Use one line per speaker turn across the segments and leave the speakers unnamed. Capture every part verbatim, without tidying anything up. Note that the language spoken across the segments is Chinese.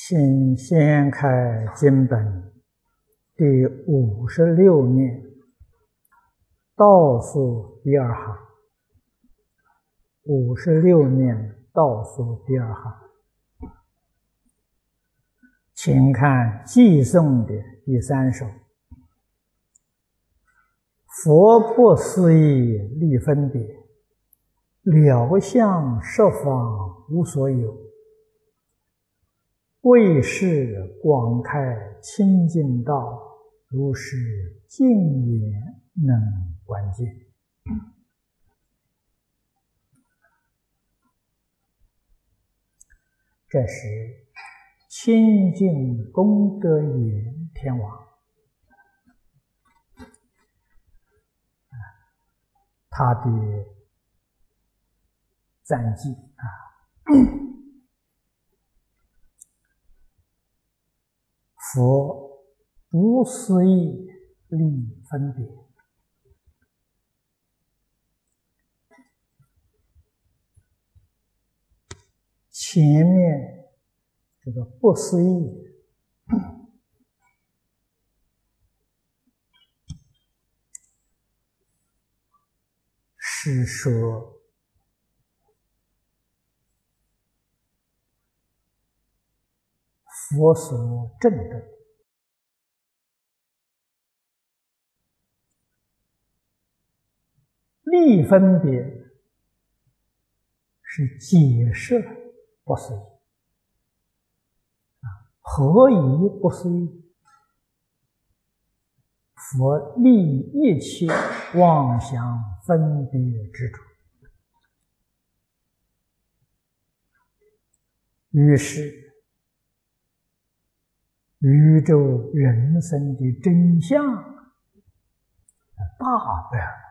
请掀开经本第五十六面，倒数第二行。五十六面倒数第二行，请看寄颂的第三首。佛不思议立分别，了相十方无所有。为是广开清净道，如是净眼能观见。这是清净功德眼天王，他的赞记啊。佛不思议立分别，前面这个不思议是说佛所证的立分别是解释不思议啊，何以不思议？佛立一切妄想分别之处，于是宇宙人生的真相大白了。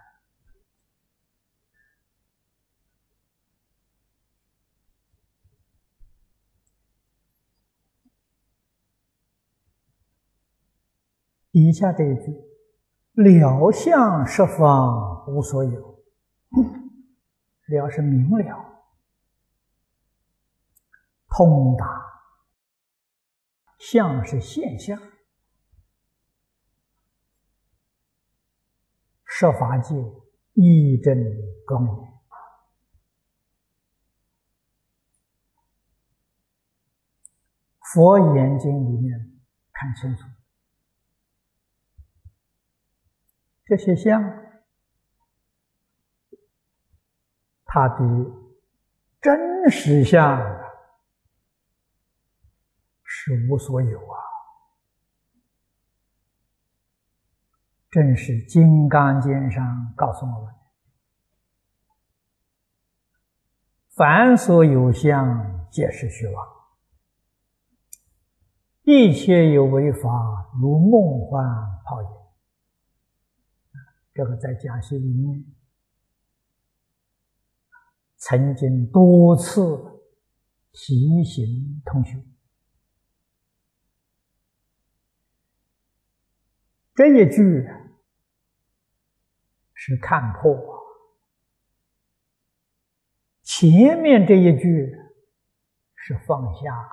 以下这一句，了相十方无所有，了是明了通达，相是现象，十法界一真光明。佛眼睛里面看清楚，这些相，它的真实相是无所有啊！正是《金刚经》上告诉我们：凡所有相，皆是虚妄；一切有为法，如梦幻泡影。这个在讲习里面曾经多次提醒同学，这一句是看破，前面这一句是放下，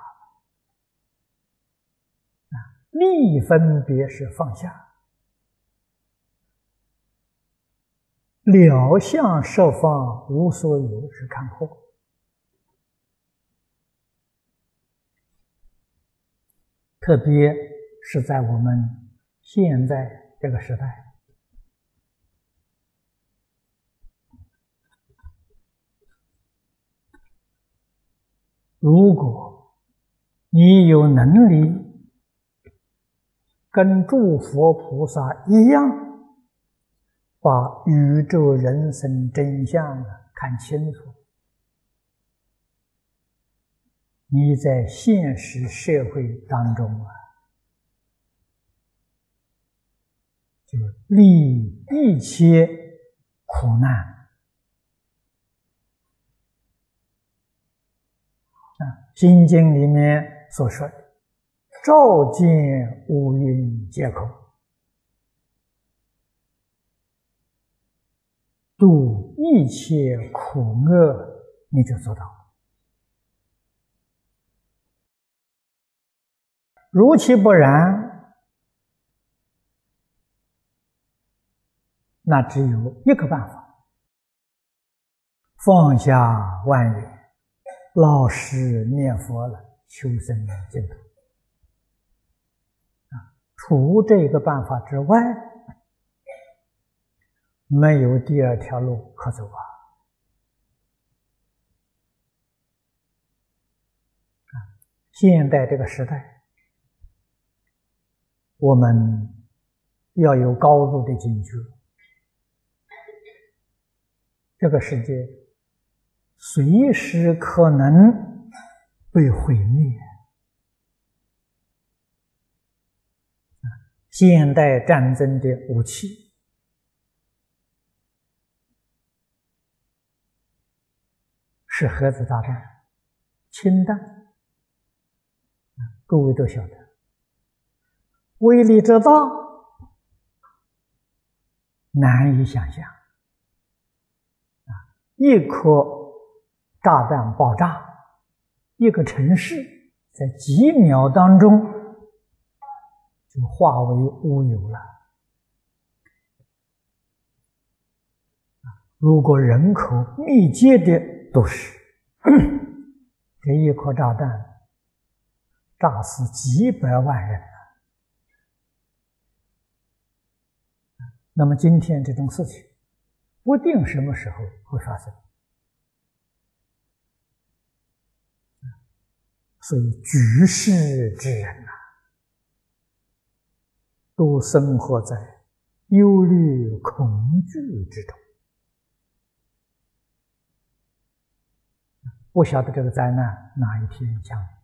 立分别是放下，了相十方无所有是看破。特别是在我们现在这个时代，如果你有能力跟诸佛菩萨一样，把宇宙人生真相看清楚，你在现实社会当中啊，就利一切苦难啊，《心经》里面所说的“照见五蕴皆空，度一切苦厄”，你就做到。 如其不然，那只有一个办法：放下万缘，老实念佛了，求生净土。啊，除这个办法之外，没有第二条路可走啊！啊，现代这个时代，我们要有高度的警觉。这个世界随时可能被毁灭。现代战争的武器是核子炸弹、氢弹，各位都晓得，威力之大，难以想象。一颗炸弹爆炸，一个城市在几秒当中就化为乌有了。如果人口密集的都市，这一颗炸弹炸死几百万人，那么今天这种事情不定什么时候会发生。所以举世之人啊，都生活在忧虑恐惧之中。不晓得这个灾难哪一天降临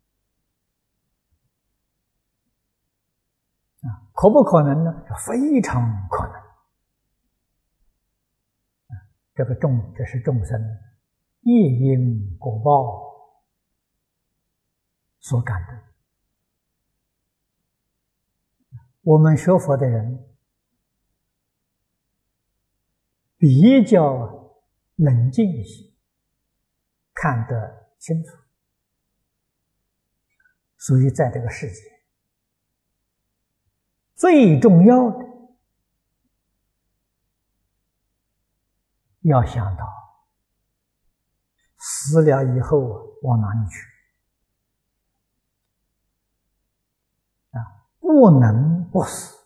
啊？可不可能呢？非常可能。这个众，这是众生业因果报所感的。我们学佛的人比较冷静一些，看得清楚，所以在这个世界最重要的要想到死了以后往哪里去啊？不能不死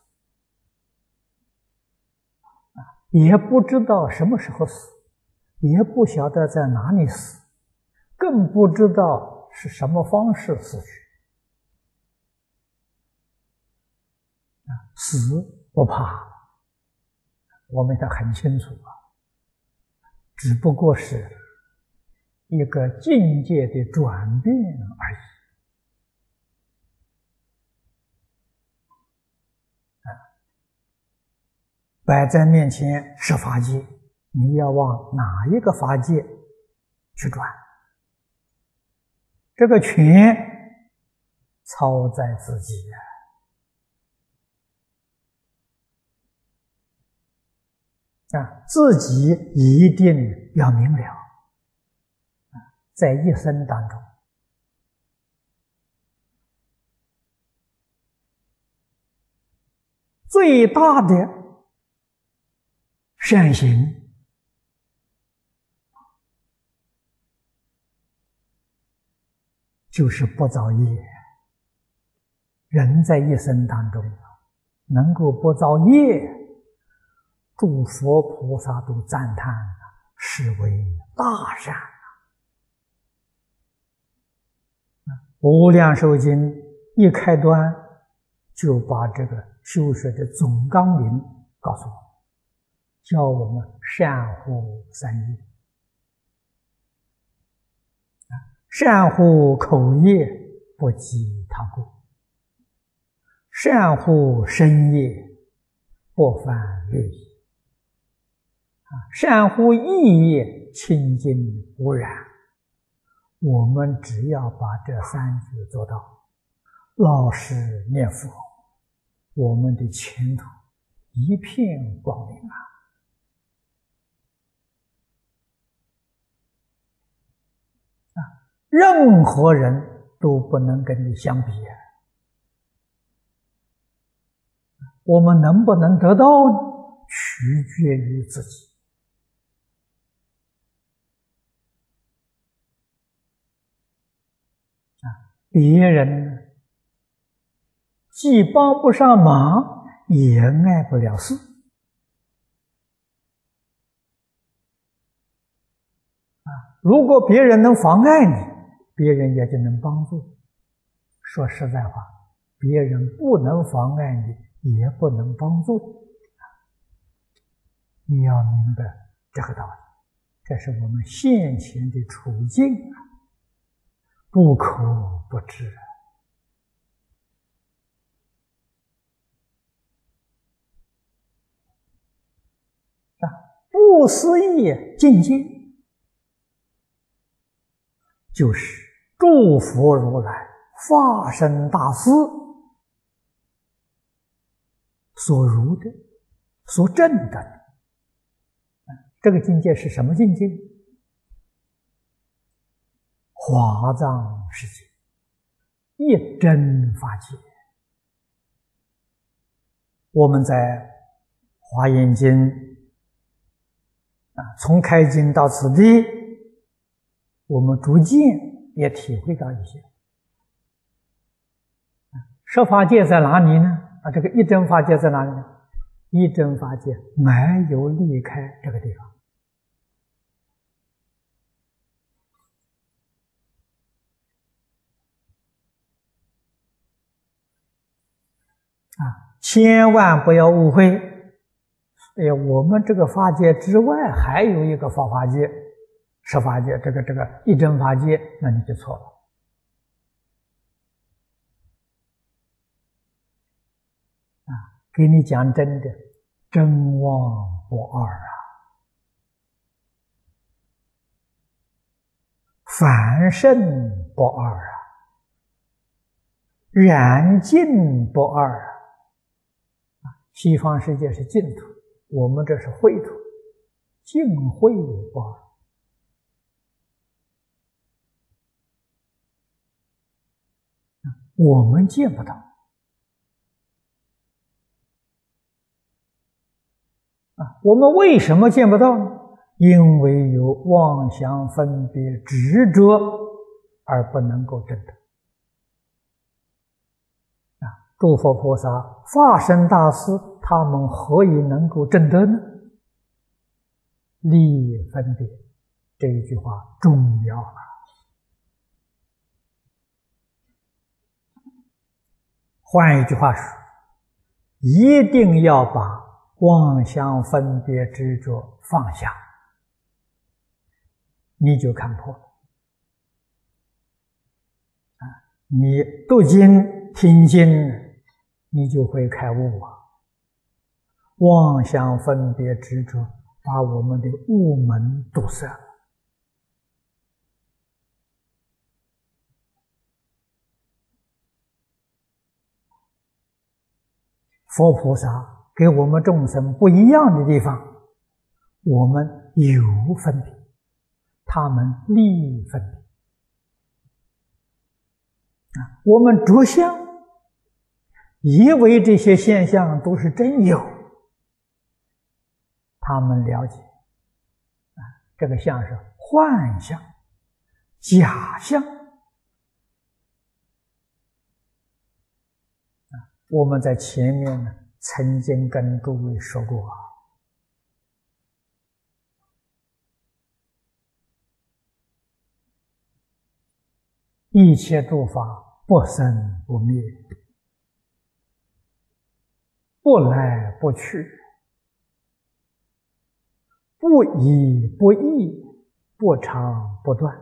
啊！也不知道什么时候死，也不晓得在哪里死，更不知道是什么方式死去啊！死不怕，我们都很清楚啊，只不过是一个境界的转变而已。啊，摆在面前是法界，你要往哪一个法界去转？这个权操在自己呀。啊，自己一定要明了。在一生当中，最大的善行就是不造业。人在一生当中能够不造业，诸佛菩萨都赞叹，是为大善。无量寿经一开端就把这个修学的总纲领告诉我们，教我们善护三业，善护口业，不积他过；善护身业，不犯律仪；善护意业，清净无染。我们只要把这三句做到，老实念佛，我们的前途一片光明啊！啊，任何人都不能跟你相比啊！ 我们能不能得到呢？取决于自己。啊，别人既帮不上忙，也碍不了事。啊，如果别人能妨碍你，别人也就能帮助。说实在话，别人不能妨碍你，也不能帮助。你要明白这个道理，这是我们现前的处境啊，不可不知啊！不思议境界，就是诸佛如来化身大士所如的、所证的。这个境界是什么境界？华藏世界，一真法界。我们在《华严经》啊，从开经到此地，我们逐渐也体会到一些。十法界在哪里呢？啊，这个一真法界在哪里呢？一真法界没有离开这个地方。啊，千万不要误会！哎呀，我们这个法界之外还有一个法法界、十法界，这个这个一真法界，那你就错了。啊，给你讲真的，真妄不二啊！凡圣不二啊，染净不二啊。西方世界是净土，我们这是秽土，净秽不二。我们见不到啊，我们为什么见不到呢？因为有妄想分别执着而不能够证得。啊，诸佛菩萨化身大士，他们何以能够证得呢？离分别，这一句话重要了。换一句话说，一定要把妄想分别执着放下，你就看破了。啊，你读经听经，你就会开悟啊！妄想分别执着把我们的悟门堵塞了。佛菩萨给我们众生不一样的地方，我们有分别，他们离分别。啊，我们着相，以为这些现象都是真有，他们了解，啊，这个相是幻象、假象。啊，我们在前面呢，曾经跟诸位说过啊，一切诸法不生不灭，不来不去，不依不异，不长不断。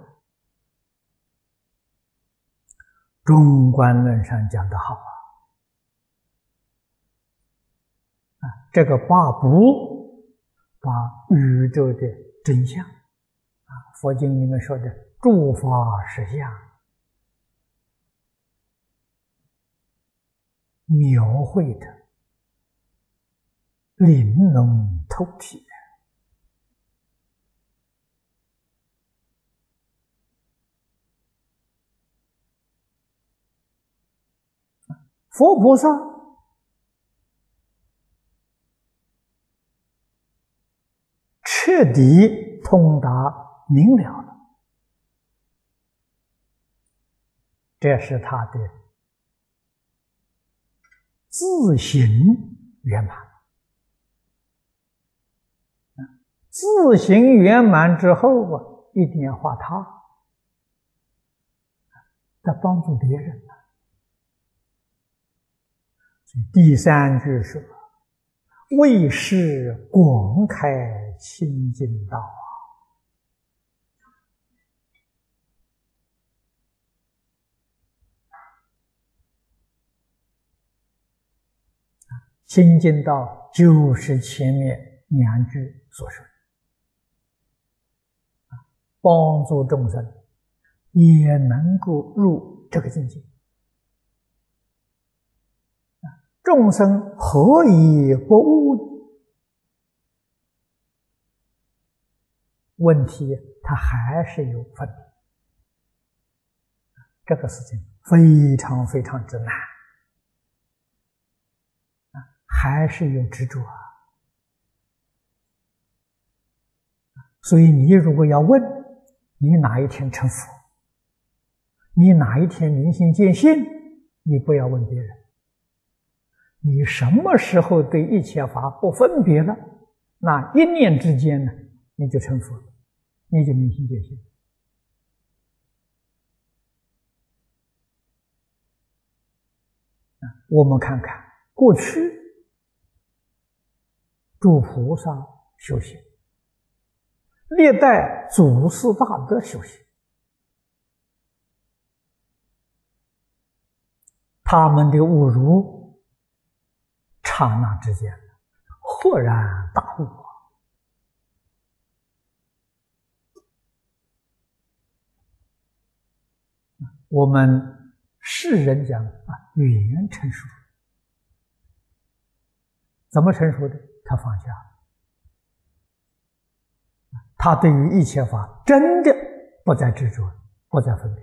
中观论上讲得好啊，啊，这个八不，把宇宙的真相，啊，佛经里面说的诸法实相，描绘的玲珑透体。佛菩萨底通达明了了，这是他的自行圆满。自行圆满之后啊，一定要化他，在帮助别人。第三句说：“为是广开清净道啊。”清净道就是前面两句所说的，帮助众生也能够入这个境界。众生何以不悟？问题他还是有分别，这个事情非常非常之难，还是有执着啊。所以你如果要问你哪一天成佛，你哪一天明心见性，你不要问别人，你什么时候对一切法不分别了，那一念之间呢，你就成佛了，你就明心见性。我们看看过去诸菩萨修行，历代祖师大德修行，他们的悟入刹那之间豁然大悟。我们世人讲啊，语言成熟，怎么成熟的？他放下，他对于一切法真的不再执着，不再分别。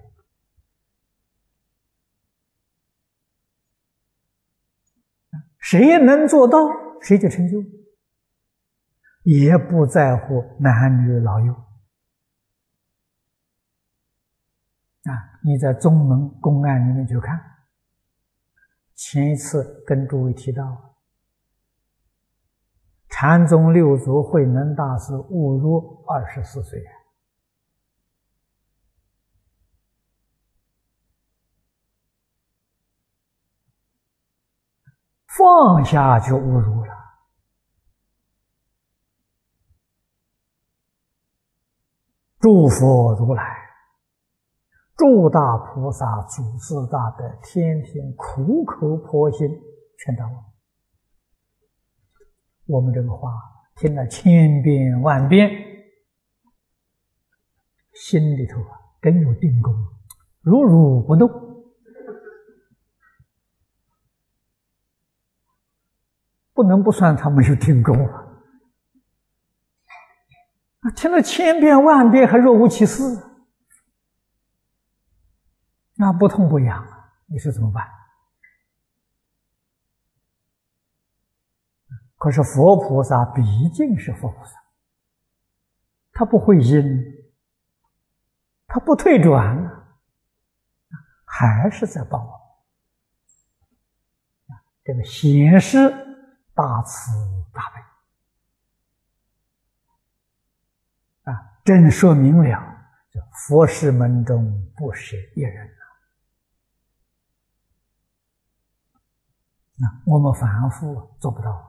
谁能做到，谁就成就，也不在乎男女老幼。啊，你在宗门公案里面去看，前一次跟诸位提到，禅宗六祖慧能大师悟入二十四岁，放下就悟入了。诸佛如来，诸大菩萨、祖师大德，天天苦口婆心劝导我们。我们这个话听了千遍万遍，心里头啊真有定功，如如不动。不能不算他没有定功啊！听了千遍万遍还若无其事，那不痛不痒啊！你说怎么办？可是佛菩萨毕竟是佛菩萨，他不会因，他不退转，还是在帮我。这个显示大慈大悲啊，真说明了佛事门中不舍一人啊！那我们凡夫做不到。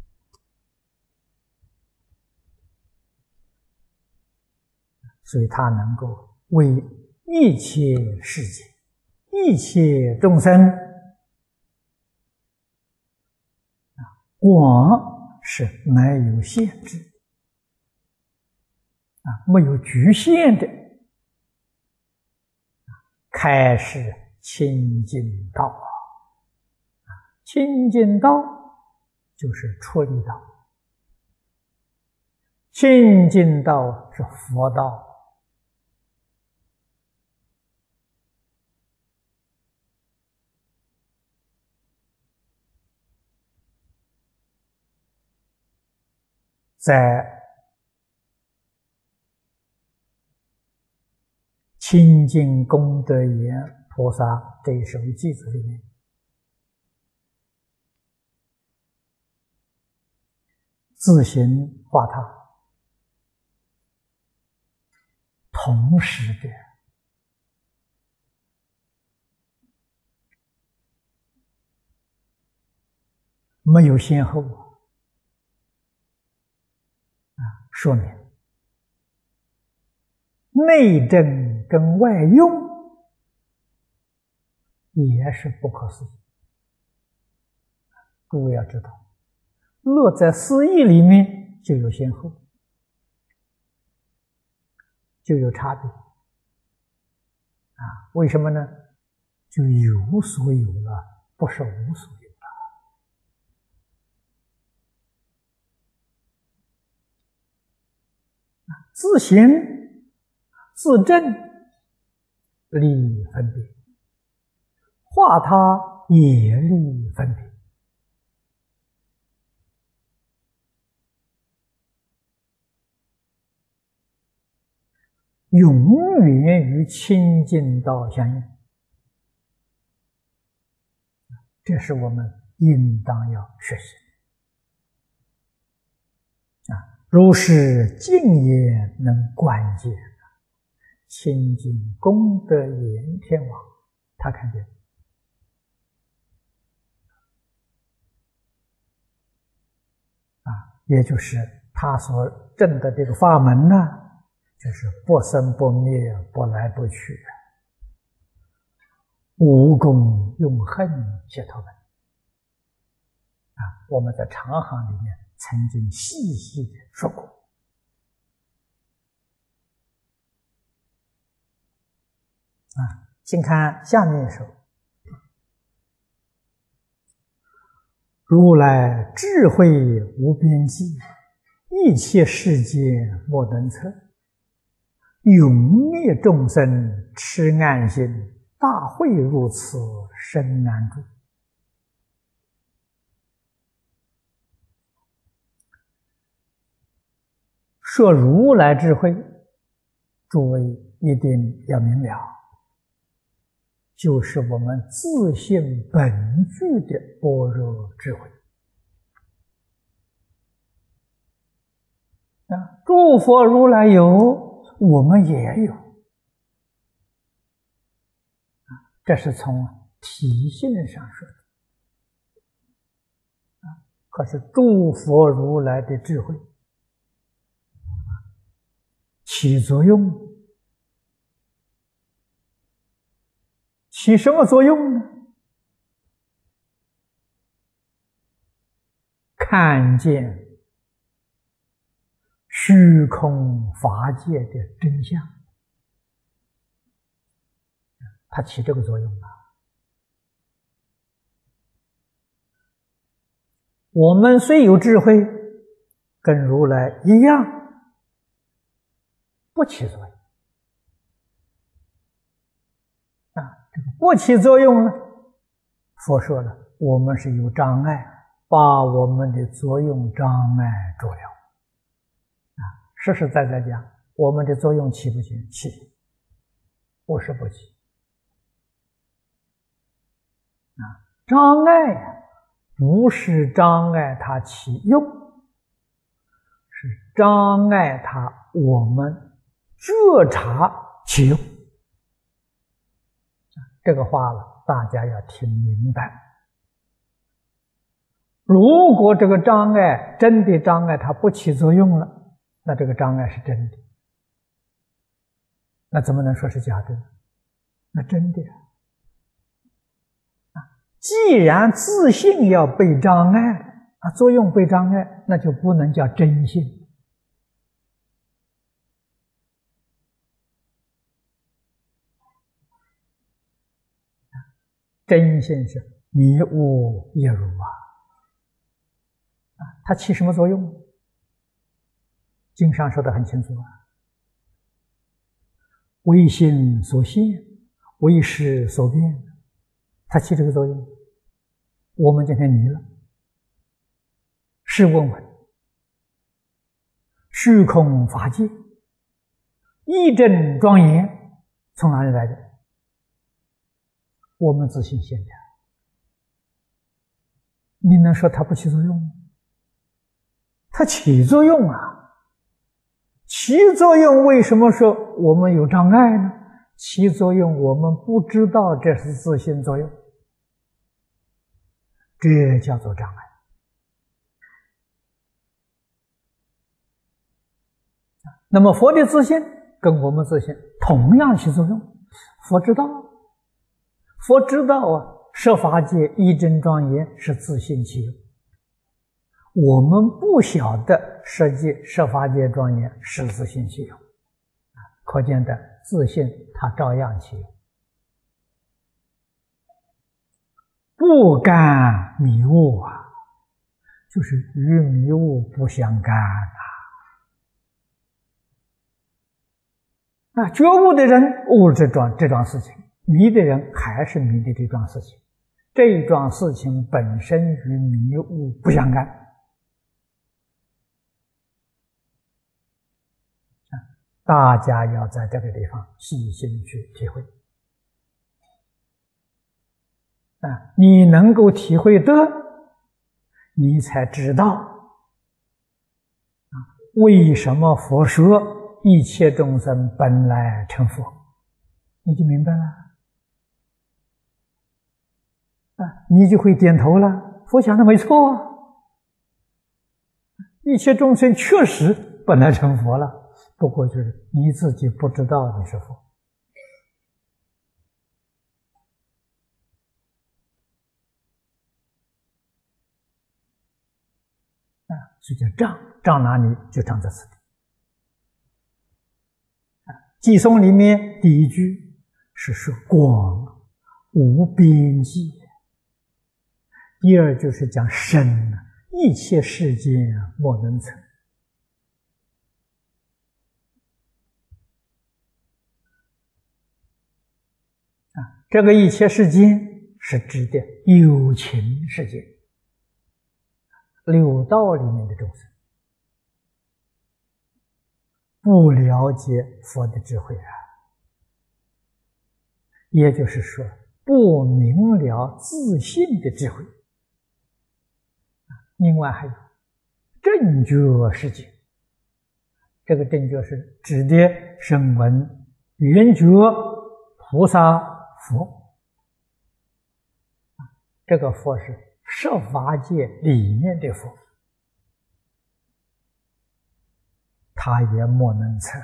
所以他能够为一切世界、一切众生，广是没有限制啊，没有局限的，开示清净道啊，清净道就是出离道，清净道是佛道。在清净功德言菩萨这一首偈子里面，自行化他，同时的没有先后啊，说明内证跟外用也是不可思议。各位要知道，落在思义里面就有先后，就有差别啊。为什么呢？就有所有了，不是无所有了。自行自证立分别，化他也立分别。永远与清净道相应，这是我们应当要学习啊！如是净也能观见，清净功德言天王，他看见啊，也就是他所证的这个法门呢，就是不生不灭，不来不去，无功用恨解脱门啊！我们在长行里面曾经细细的说过啊。请看下面一首：如来智慧无边际，一切世界莫能测。永灭众生痴暗心，大慧如此深难住。说如来智慧，诸位一定要明了，就是我们自性本具的般若智慧啊！诸佛如来有，我们也有，这是从体性上说的。可是诸佛如来的智慧起作用，起什么作用呢？看见虚空法界的真相，它起这个作用了。我们虽有智慧，跟如来一样，不起作用啊！这个不起作用呢，佛说了，我们是有障碍，把我们的作用障碍住了。实实在在讲，我们的作用起不起？起，不是不起。啊，障碍不是障碍它起用，是障碍它我们觉察起用。这个话了，大家要听明白。如果这个障碍真的障碍它不起作用了，那这个障碍是真的，那怎么能说是假的呢？那真的啊！既然自性要被障碍啊，作用被障碍，那就不能叫真性。真性是迷悟亦如啊，啊，它起什么作用？经上说得很清楚啊，为心所现，为识所变，它起这个作用。我们今天迷了，试问问，虚空法界，一真庄严， 从哪里来的？我们自信现的。你能说它不起作用吗？它起作用啊！起作用为什么说我们有障碍呢？起作用我们不知道这是自性作用，这叫做障碍。那么佛的自性跟我们自性同样起作用。佛知道，佛知道啊，十法界一真庄严是自性起用。我们不晓得实际十法界庄严是自性起用，可见的自性它照样起用，不干迷雾啊，就是与迷雾不相干啊。啊，觉悟的人悟这桩这桩事情，迷的人还是迷的这桩事情，这一桩事情本身与迷雾不相干。大家要在这个地方细心去体会啊！你能够体会得，你才知道啊，为什么佛说一切众生本来成佛，你就明白了啊！你就会点头了。佛讲的没错啊，一切众生确实本来成佛了。不过就是你自己不知道你是佛啊，所以叫障，障哪里就障在此地。啊，偈颂里面第一句是说广无边际，第二就是讲深，一切世间莫能测。这个一切世间是指的有情世界，六道里面的众生不了解佛的智慧啊，也就是说不明了自性的智慧。另外还有正觉世界，这个正觉是指的声闻、缘觉、菩萨、佛，这个佛是十法界里面的佛，他也莫能测。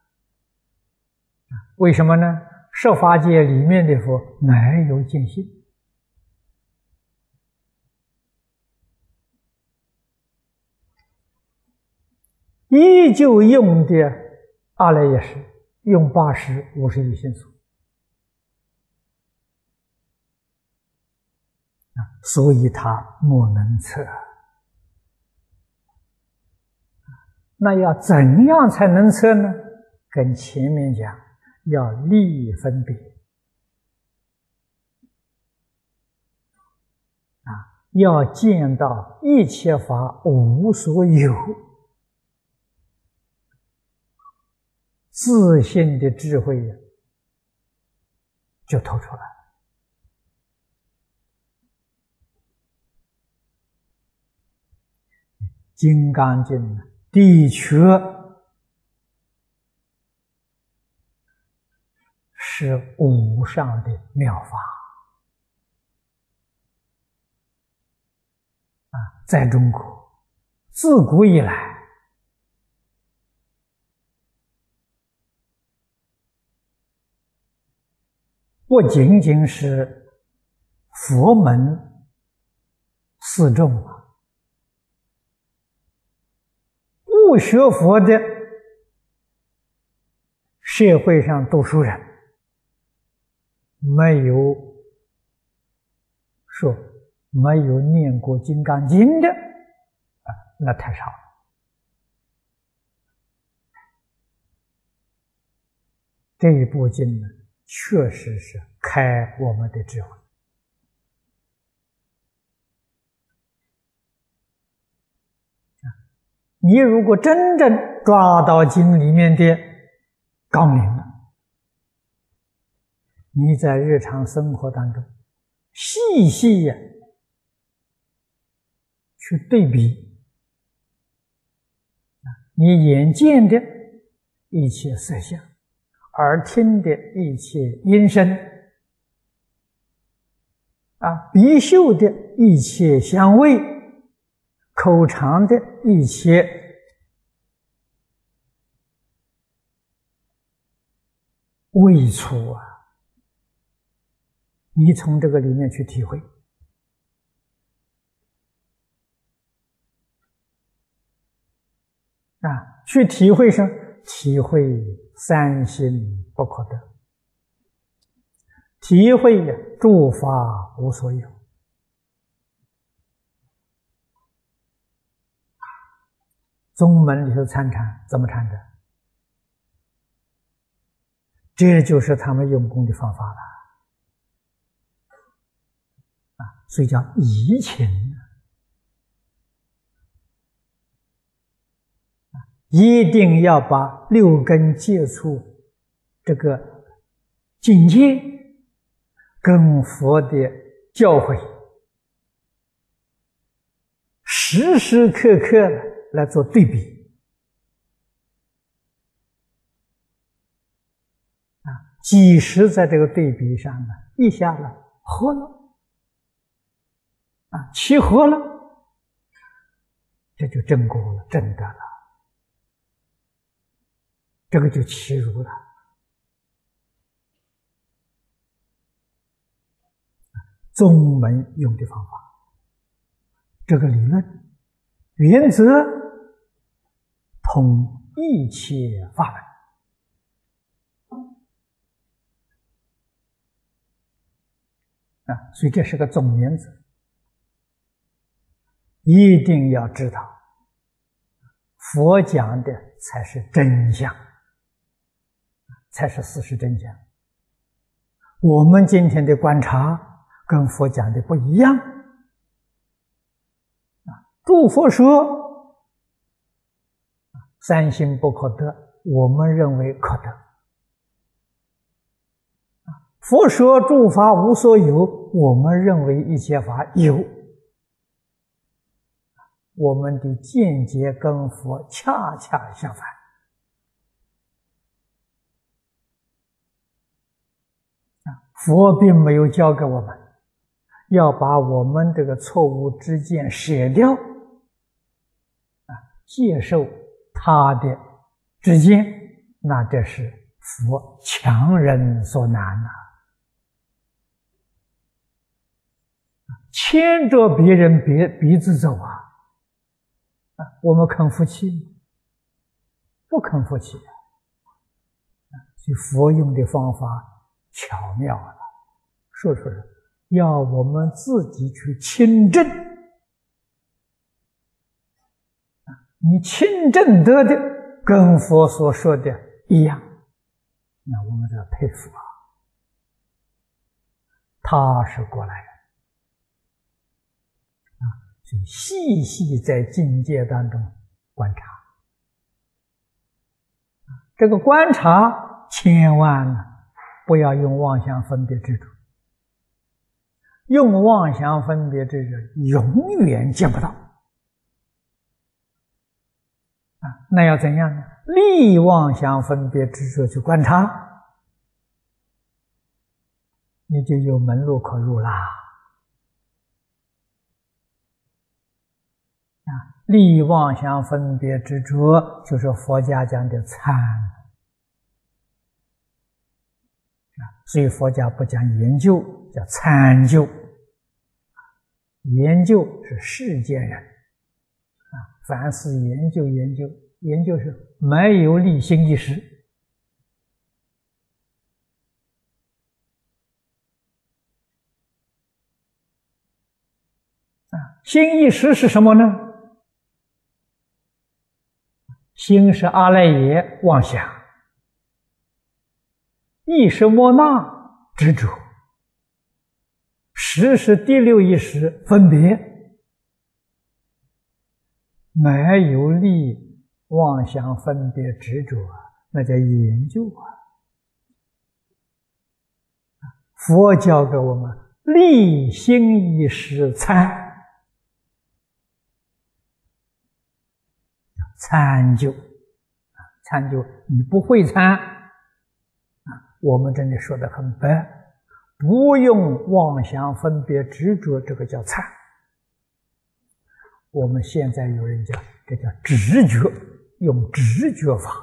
为什么呢？十法界里面的佛没有见性，依旧用的阿赖耶识，用八识五十一心所。所以他莫能测。那要怎样才能测呢？跟前面讲，要立分别啊，要见到一切法无所有，自性的智慧就透出来。金刚经的确是无上的妙法啊，在中国自古以来不仅仅是佛门四众啊，不学佛的社会上读书人，没有说没有念过《金刚经》的啊，那太少了。这一部经呢，确实是开我们的智慧。你如果真正抓到经里面的纲领了， 你在日常生活当中细细呀、去对比，你眼见的一切色相，耳听的一切音声，啊，鼻嗅的一切香味，口尝的一切味触啊，你从这个里面去体会啊，去体会上体会三心不可得，体会诸法无所有。宗门里头参禅怎么参的？这就是他们用功的方法了啊，所以叫移情。一定要把六根接触这个境界跟佛的教诲时时刻刻来做对比啊，即使在这个对比上呢，一下子合了啊，契合了，这就正果了，正得了。这个就契入了。宗门用的方法，这个理论原则通一切法门啊，所以这是个总原则，一定要知道，佛讲的才是真相。才是事实真相。我们今天的观察跟佛讲的不一样啊！诸佛说三心不可得，我们认为可得；佛说诸法无所有，我们认为一切法有。我们的见解跟佛恰恰相反。佛并没有教给我们要把我们这个错误之见舍掉啊，接受他的之见，那这是佛强人所难呐、啊，牵着别人鼻鼻子走啊，啊，我们肯服气？不肯服气啊！所以佛用的方法巧妙了，说出来要我们自己去亲证，你亲证得的跟佛所说的一样，那我们就要佩服啊，他是过来人啊，所以细细在境界当中观察，这个观察千万不要用妄想分别执着，用妄想分别执着永远见不到啊！那要怎样呢？立妄想分别执着去观察，你就有门路可入啦！啊，立妄想分别执着就是佛家讲的参。所以佛家不讲研究，叫参究。研究是世间人啊，凡是研究研究，研究是没有立心意识啊。心意识是什么呢？心是阿赖耶妄想。意识莫那执着，识是第六意识分别，没有立妄想分别执着，那叫研究啊！ 佛教给我们立心一时参，参究，参究你不会参啊，我们这里说的很白，不用妄想分别执着，这个叫参。我们现在有人讲这叫直觉，用直觉法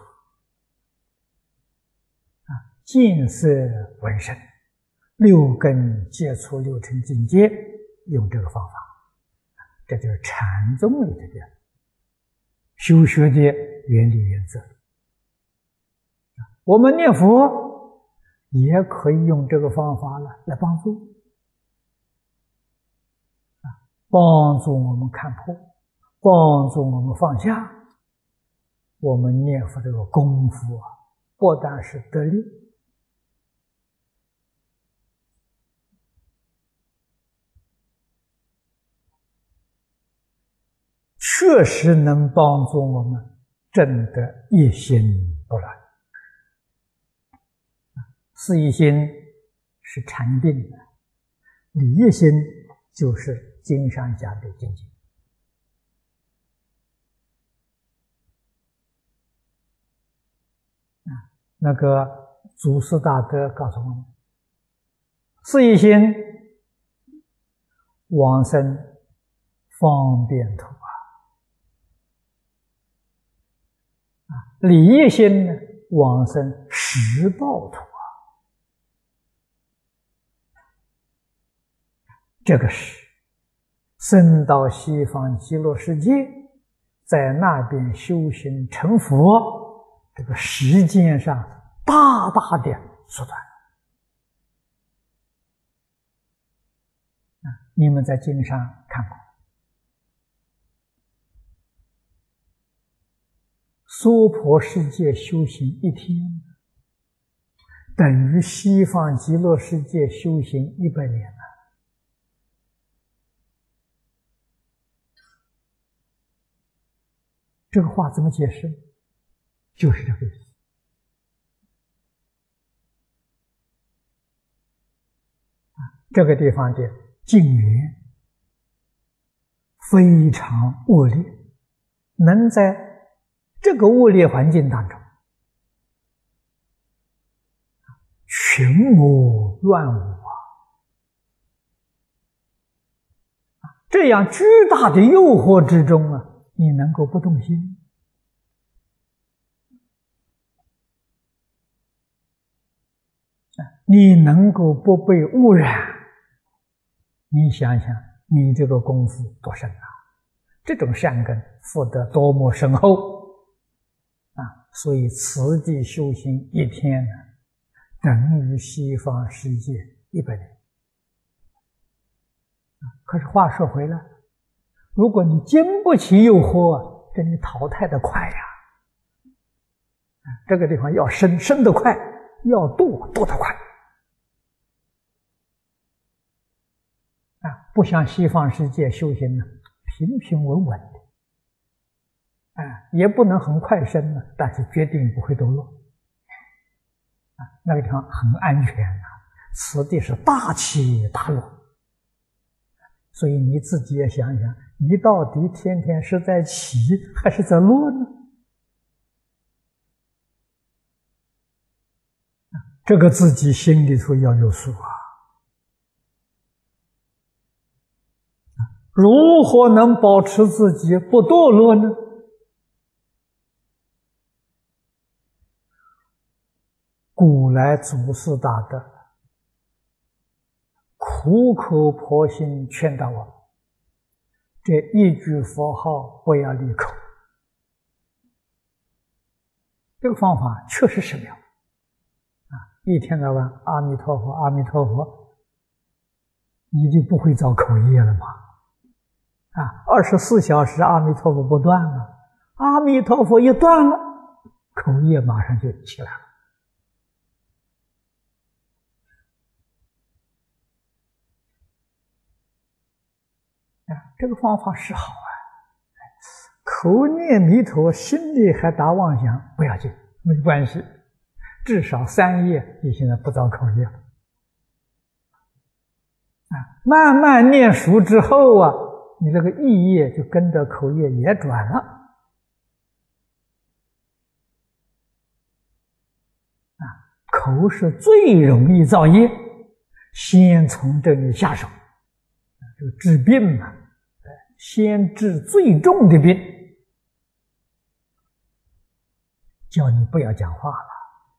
啊，见色闻声，六根接触六尘境界，用这个方法，这就是禅宗里的修学的原理原则。我们念佛也可以用这个方法了来帮助，帮助我们看破，帮助我们放下。我们念佛这个功夫啊，不但是得力，确实能帮助我们证得一心不乱。事一心是禅定的，理一心就是经上讲的境界。那个祖师大德告诉我们，事一心往生方便土啊，啊，理一心呢往生实报土啊。这个是升到西方极乐世界，在那边修行成佛，这个时间上大大的缩短。你们在经上看过，娑婆世界修行一天，等于西方极乐世界修行一百年了。这个话怎么解释？就是这个意思。这个地方的境缘非常恶劣，能在这个恶劣环境当中群魔乱舞啊，这样巨大的诱惑之中啊，你能够不动心？你能够不被污染？你想想，你这个功夫多深啊！这种善根福德多么深厚啊！所以此地修行一天呢，等于西方世界一百年。可是话说回来，如果你经不起诱惑，给你淘汰的快呀！这个地方要升，升得快；要堕，堕得快。啊，不像西方世界修行呢，平平稳稳的，啊，也不能很快升呢，但是决定不会堕落。啊，那个地方很安全啊，此地是大起大落。所以你自己也想想，你到底天天是在起还是在落呢？这个自己心里头要有数啊。如何能保持自己不堕落呢？古来祖师大德苦口婆心劝导我们，这一句佛号不要离口。这个方法确实是妙啊！一天到晚阿弥陀佛，阿弥陀佛，你就不会造口业了吗？啊，二十四小时阿弥陀佛不断了，阿弥陀佛一断了，口业马上就起来了。啊，这个方法是好啊，口念弥陀，心里还打妄想，不要紧，没关系，至少三业你现在不造口业了。 啊，慢慢念熟之后啊，你这个意业就跟着口业也转了。啊，口是最容易造业，先从这里下手。这个治病嘛，先治最重的病，叫你不要讲话了。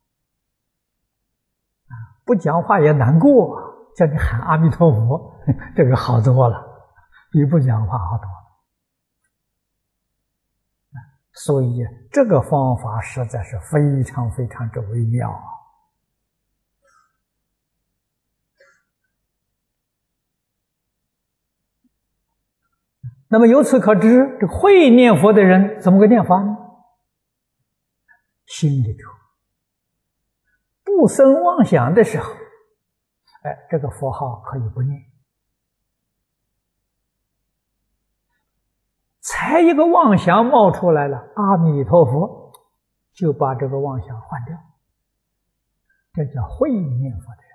啊，不讲话也难过，叫你喊阿弥陀佛，这个好多了，比不讲话好多了。所以这个方法实在是非常非常之微妙啊。那么由此可知，这会念佛的人怎么个念法呢？心里头不生妄想的时候，哎，这个佛号可以不念。才一个妄想冒出来了，阿弥陀佛，就把这个妄想换掉，这叫会念佛的人。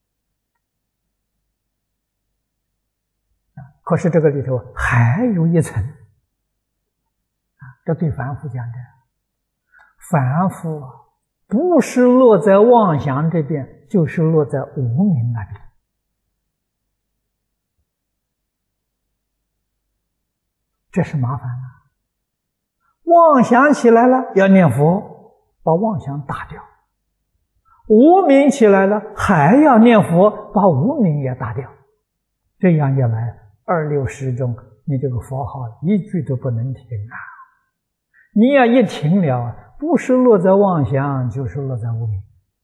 可是这个里头还有一层，啊，这对凡夫讲的，凡夫啊，不是落在妄想这边，就是落在无明那边。这是麻烦了。妄想起来了，要念佛，把妄想打掉；无明起来了，还要念佛，把无明也打掉。这样一来，二六时中，你这个佛号一句都不能停啊！你要一停了，不是落在妄想，就是落在无明。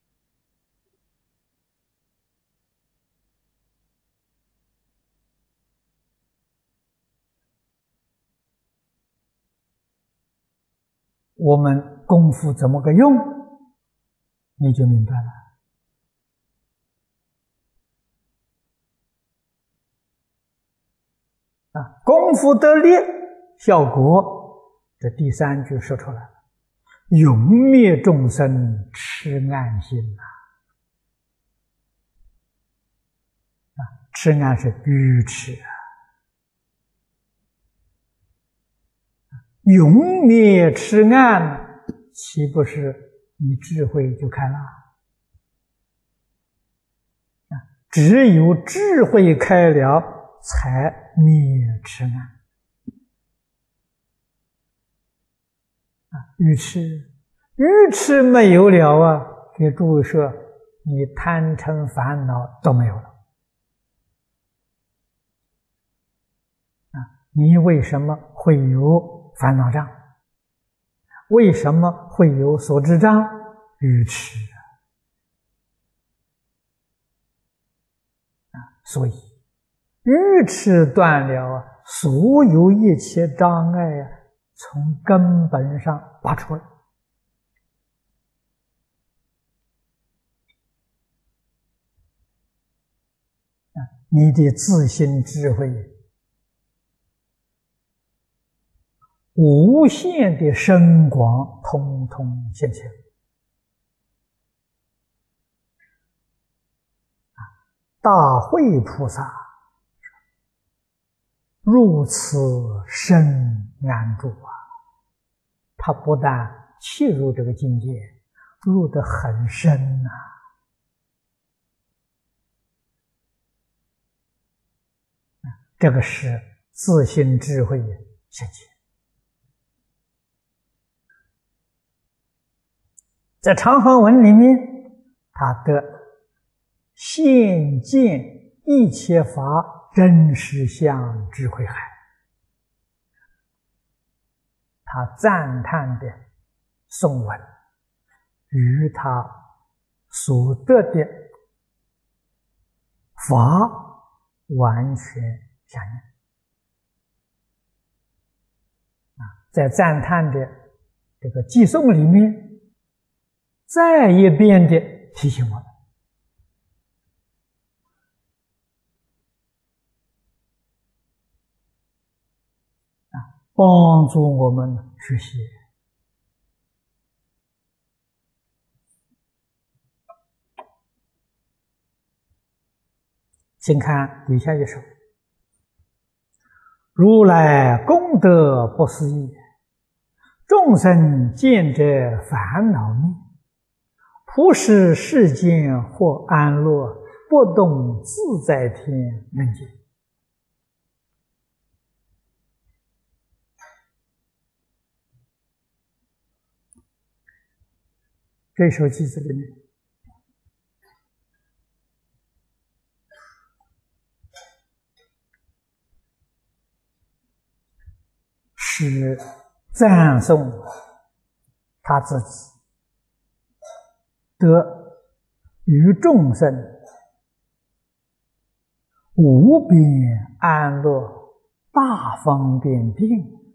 我们功夫怎么个用，你就明白了。啊，功夫得力，效果，这第三句说出来了：永灭众生痴暗心呐！啊，痴暗是愚痴啊，永灭痴暗，岂不是你智慧就开了？啊，只有智慧开了，才灭痴暗。啊，愚痴，愚痴没有了啊！给诸位说，你贪嗔烦恼都没有了。啊，你为什么会有烦恼障？为什么会有所知障？愚痴啊！所以愚痴断了啊，所有一切障碍啊，从根本上拔出来。啊，你的自信智慧无限的深广，通通现前。大慧菩萨入此深安住啊，他不但切入这个境界，入得很深呐、啊。这个是自信智慧现前。在长行文里面，他的现见一切法真实相智慧海，他赞叹的颂文与他所得的法完全相应。啊，在赞叹的这个偈颂里面，再一遍的提醒我们，啊，帮助我们学习。 请看底下一首：如来功德不思议，众生见者烦恼灭，普使世间获安乐，不动自在天人间。这首偈子里面是赞颂他自己得于众生无边安乐大方便定，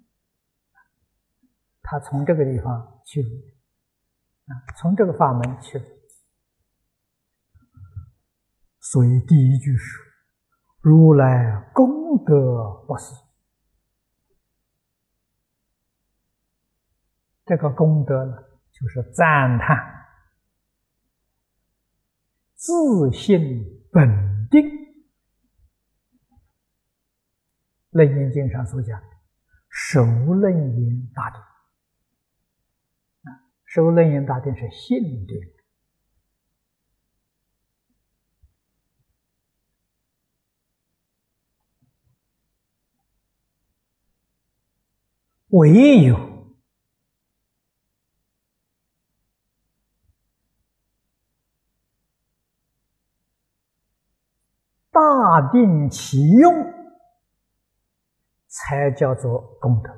他从这个地方去入，啊，从这个法门去入。所以第一句是如来功德不思议。这个功德呢，就是赞叹自性本定。楞严经上所讲的首楞严大定，首楞严大定是性定，唯有大定其用，才叫做功德。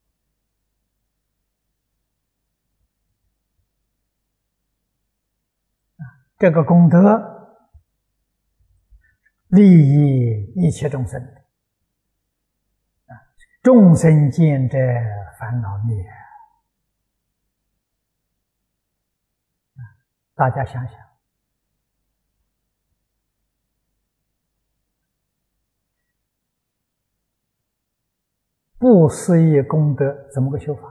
这个功德利益一切众生，众生见者烦恼灭。大家想想，不思议功德怎么个修法？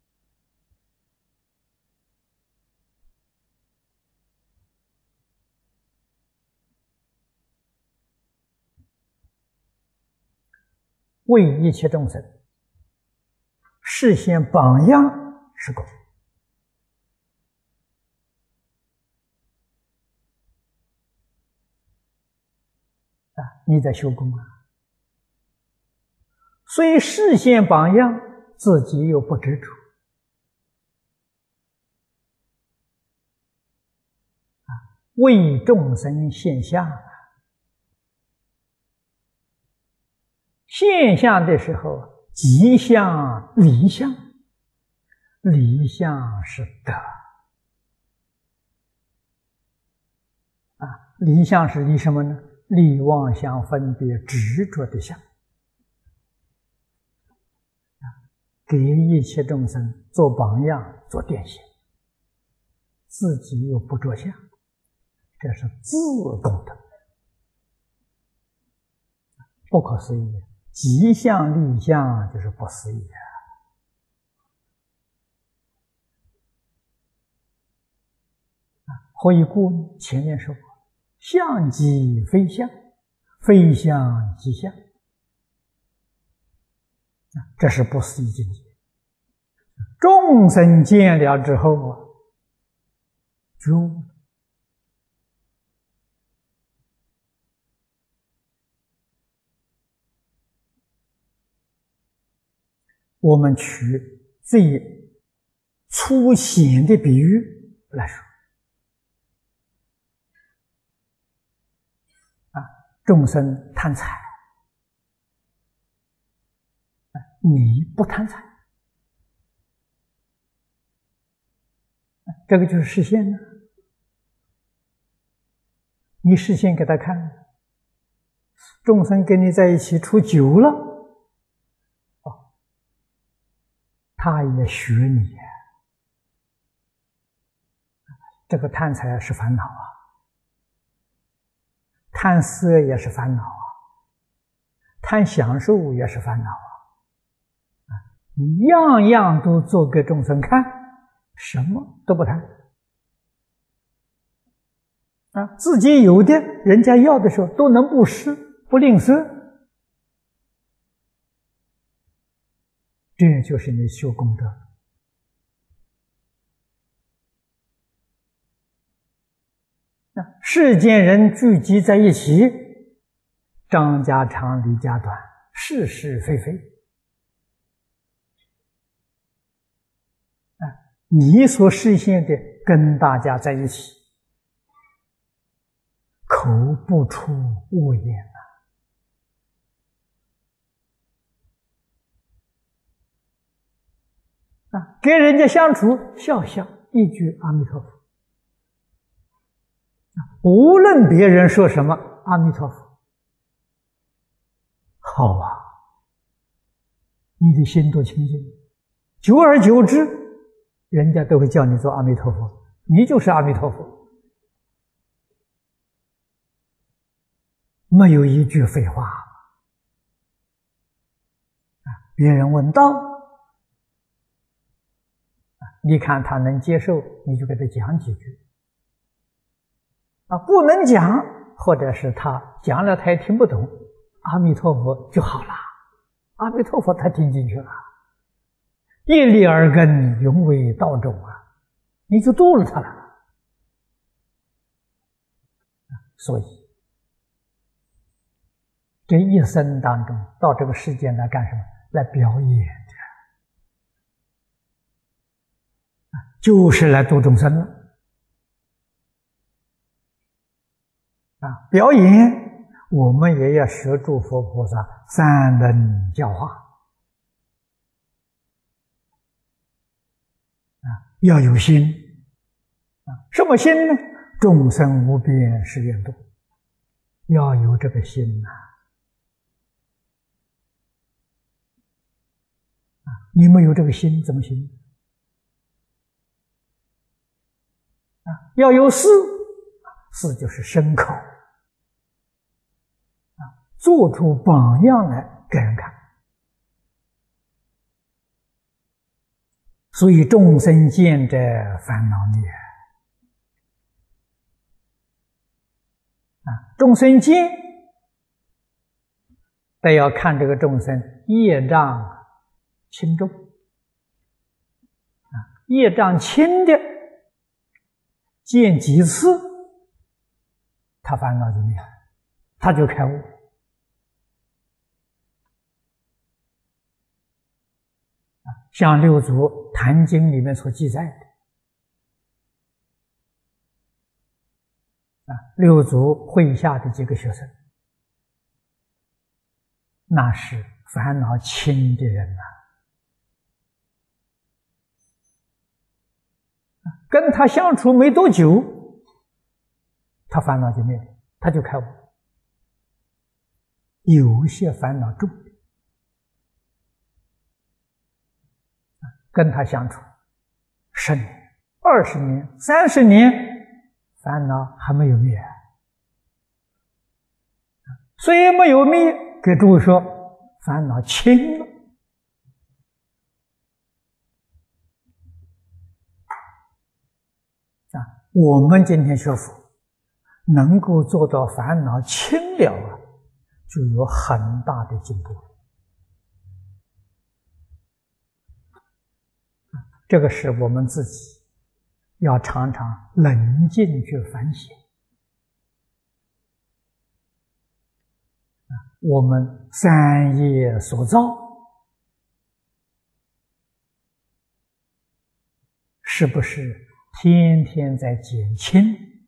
为一切众生示现榜样是功。啊，你在修功啊，虽示现榜样，自己又不执着。啊，为众生现象。现象的时候，即相离相，离相是德。啊，离相是离什么呢？离妄想分别执着的相。给一切众生做榜样，做典型，自己又不着相，这是自功德，不可思议。即相立相就是不思议啊！何以故？前面说过，相即非相，非相即相，这是不思议境界。众生见了之后啊，觉悟。我们取最粗显的比喻来说，啊，众生贪财，你不贪财，这个就是示现呢。你示现给他看，众生跟你在一起处久了，哦，他也学你呀。这个贪财是烦恼啊，贪色也是烦恼啊，贪享受也是烦恼啊。你样样都做给众生看，什么都不贪。 啊，自己有的，人家要的时候都能布施，不吝啬，这就是你修功德。啊，世间人聚集在一起，张家长，李家短，是是非非。啊，你所实现的跟大家在一起，口不出恶言啊！啊，跟人家相处笑笑，一句阿弥陀佛。无论别人说什么，阿弥陀佛，好啊，你的心多清净，久而久之，人家都会叫你做阿弥陀佛，你就是阿弥陀佛，没有一句废话。啊，别人问道，你看他能接受，你就给他讲几句。啊，不能讲，或者是他讲了他也听不懂，阿弥陀佛就好了，阿弥陀佛他听进去了，一粒耳根，永为道种啊，你就度了他了。所以这一生当中，到这个世间来干什么？来表演的，就是来度众生了。啊，表演我们也要学诸佛菩萨三轮教化啊，要有心啊，什么心呢？众生无边誓愿度，要有这个心呐！啊，你没有这个心怎么行？啊，要有事，事就是身口。做出榜样来给人看，所以众生见者烦恼灭啊！众生见，都要看这个众生业障轻重啊，业障轻的见几次，他烦恼就灭了，他就开悟。像六祖坛经里面所记载的啊，六祖会下的几个学生，那是烦恼轻的人呐、啊，跟他相处没多久，他烦恼就灭了，他就开悟。有些烦恼重，跟他相处十年、二十年、三十年，烦恼还没有灭。虽没有灭，给诸位说，烦恼轻了。啊，我们今天学佛，能够做到烦恼轻了啊，就有很大的进步。这个是我们自己要常常冷静去反省。我们三业所造，是不是天天在减轻？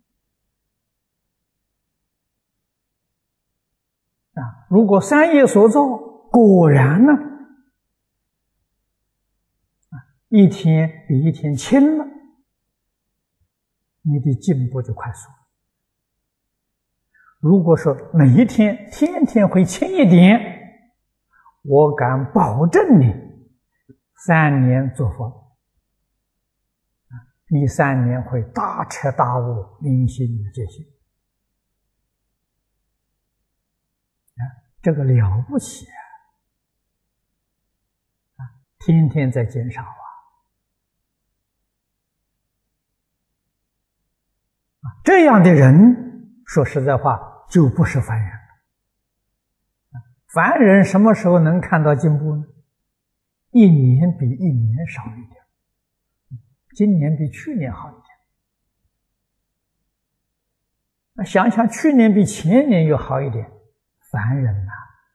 啊，如果三业所造果然呢？一天比一天轻了，你的进步就快速。如果说每一天天天会轻一点，我敢保证你三年做佛，你三年会大彻大悟，明心见性。啊，这个了不起啊！啊，天天在减少啊！ 这样的人，说实在话，就不是凡人。凡人什么时候能看到进步呢？一年比一年少一点，今年比去年好一点。那想想去年比前年又好一点，凡人呐、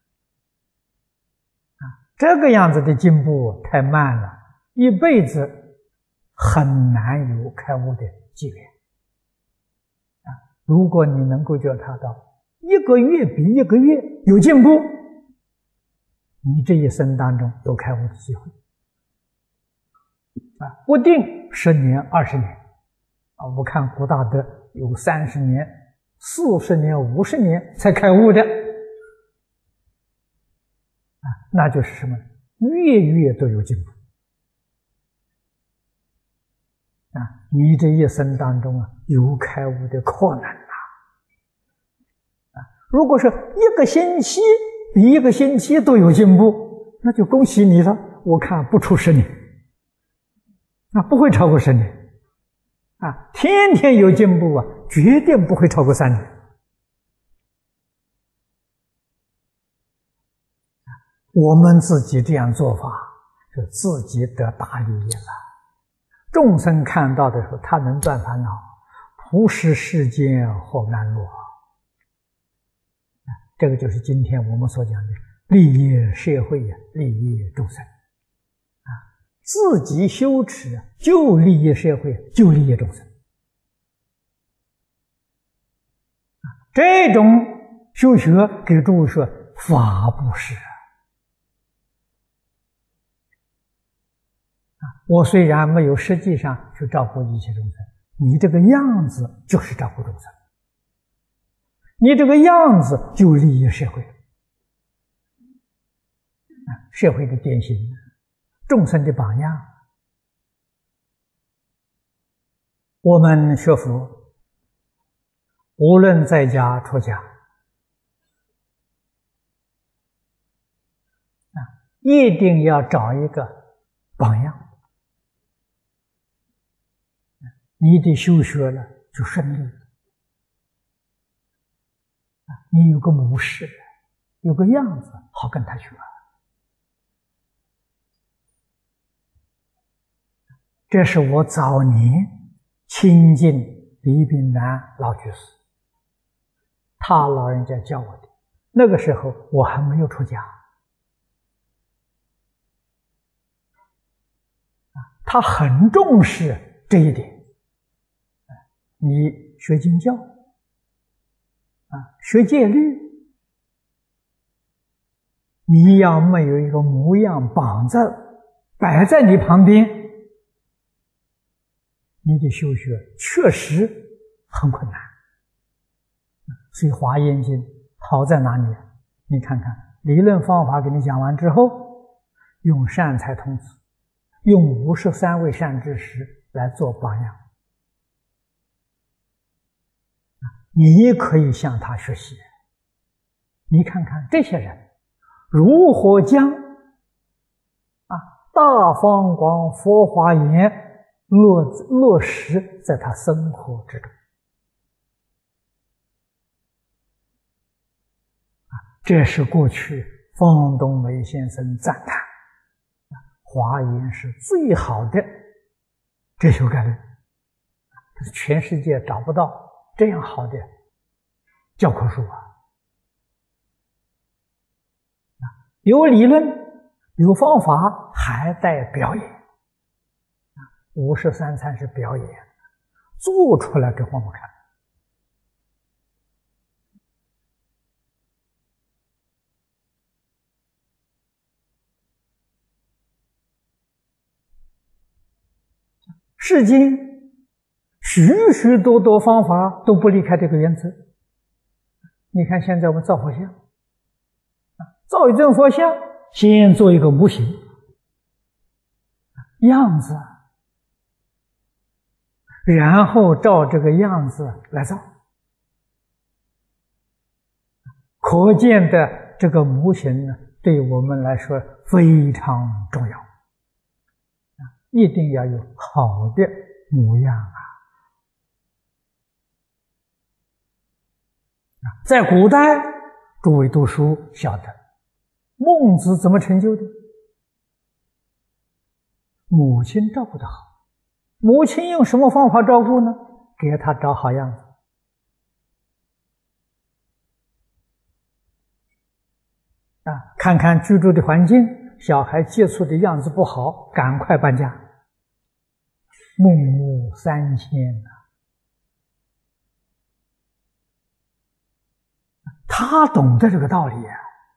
啊，这个样子的进步太慢了，一辈子很难有开悟的机缘。啊，如果你能够叫他到一个月比一个月有进步，你这一生当中有开悟的机会。啊，不定十年、二十年。啊，我看古大德有三十年、四十年、五十年才开悟的。啊，那就是什么？月月都有进步。啊，你这一生当中啊，有开悟的可能啊！啊，如果是一个星期比一个星期都有进步，那就恭喜你了。我看不出十年，啊，不会超过十年。啊，天天有进步啊，绝对不会超过三年。我们自己这样做法，是自己得大利益了。众生看到的时候，他能断烦恼，普世世间或难落。这个就是今天我们所讲的利益社会、利益众生。啊，自己修持就利益社会，就利益众生。啊，这种修学给诸位说法布施。我虽然没有实际上去照顾一切众生，你这个样子就是照顾众生，你这个样子就利益社会，社会的典型，众生的榜样。我们学佛，无论在家出家，啊，一定要找一个榜样。你的修学了就顺利了，你有个模式，有个样子，好跟他学。这是我早年亲近李炳南老居士，他老人家教我的。那个时候我还没有出家，他很重视这一点。你学经教啊，学戒律，你要没有一个模样绑在摆在你旁边，你的修学确实很困难。所以《华严经》好在哪里？你看看理论方法给你讲完之后，用善财童子，用五十三位善知识来做榜样。你可以向他学习。你看看这些人如何将啊大方广佛华严落落实在他生活之中。啊，这是过去方东梅先生赞叹，华严是最好的哲学概论，全世界找不到这样好的教科书啊！有理论，有方法，还带表演。五十三参是表演，做出来给我们看。世间许许多多方法都不离开这个原则。你看现在我们造佛像，造一尊佛像，先做一个模型样子，然后照这个样子来造。可见的这个模型呢，对我们来说非常重要，一定要有好的模样啊！ 在古代，诸位读书晓得，孟子怎么成就的？母亲照顾得好，母亲用什么方法照顾呢？给他找好样子。啊，看看居住的环境，小孩接触的样子不好，赶快搬家。孟母三迁呐、啊，他懂得这个道理啊。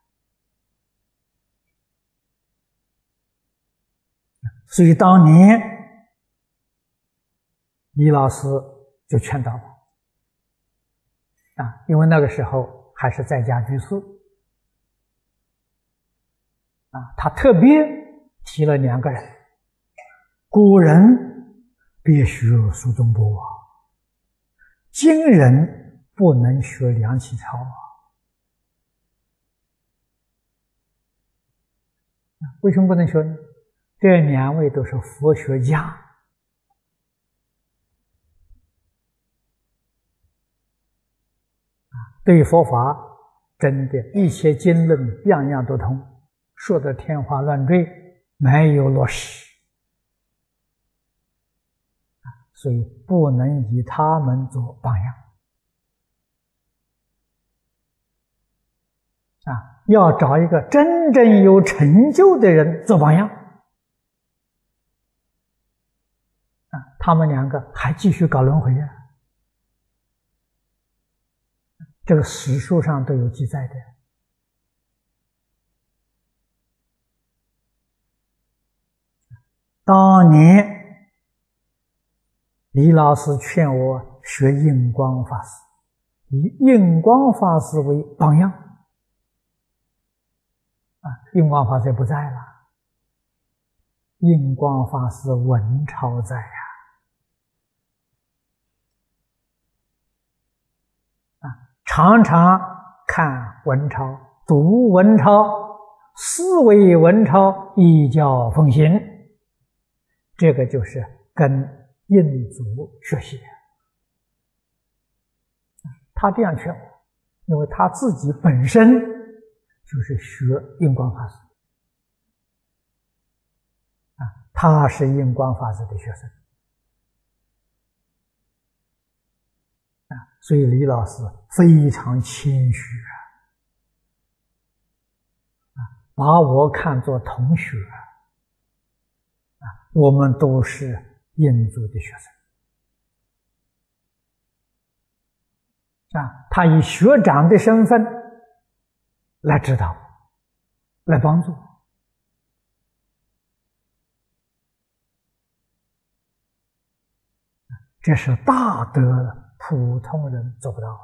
所以当年李老师就劝导我啊，因为那个时候还是在家居士啊，他特别提了两个人，古人别学苏东坡啊，今人不能学梁启超啊。为什么不能学呢？这两位都是佛学家，对佛法真的一切经论样样都通，说得天花乱坠，没有落实，所以不能以他们做榜样啊！要找一个真正有成就的人做榜样啊！他们两个还继续搞轮回啊！这个史书上都有记载的。当年李老师劝我学印光法师，以印光法师为榜样啊，印光法师不在了，印光法师文超在呀、啊，常常看文超，读文超，思维文超，依教奉行，这个就是跟印祖学习。他这样劝我，因为他自己本身就是学印光法师啊，他是印光法师的学生啊，所以李老师非常谦虚啊，把我看作同学啊，我们都是印祖的学生啊，他以学长的身份来指导，来帮助。这是大德，普通人做不到。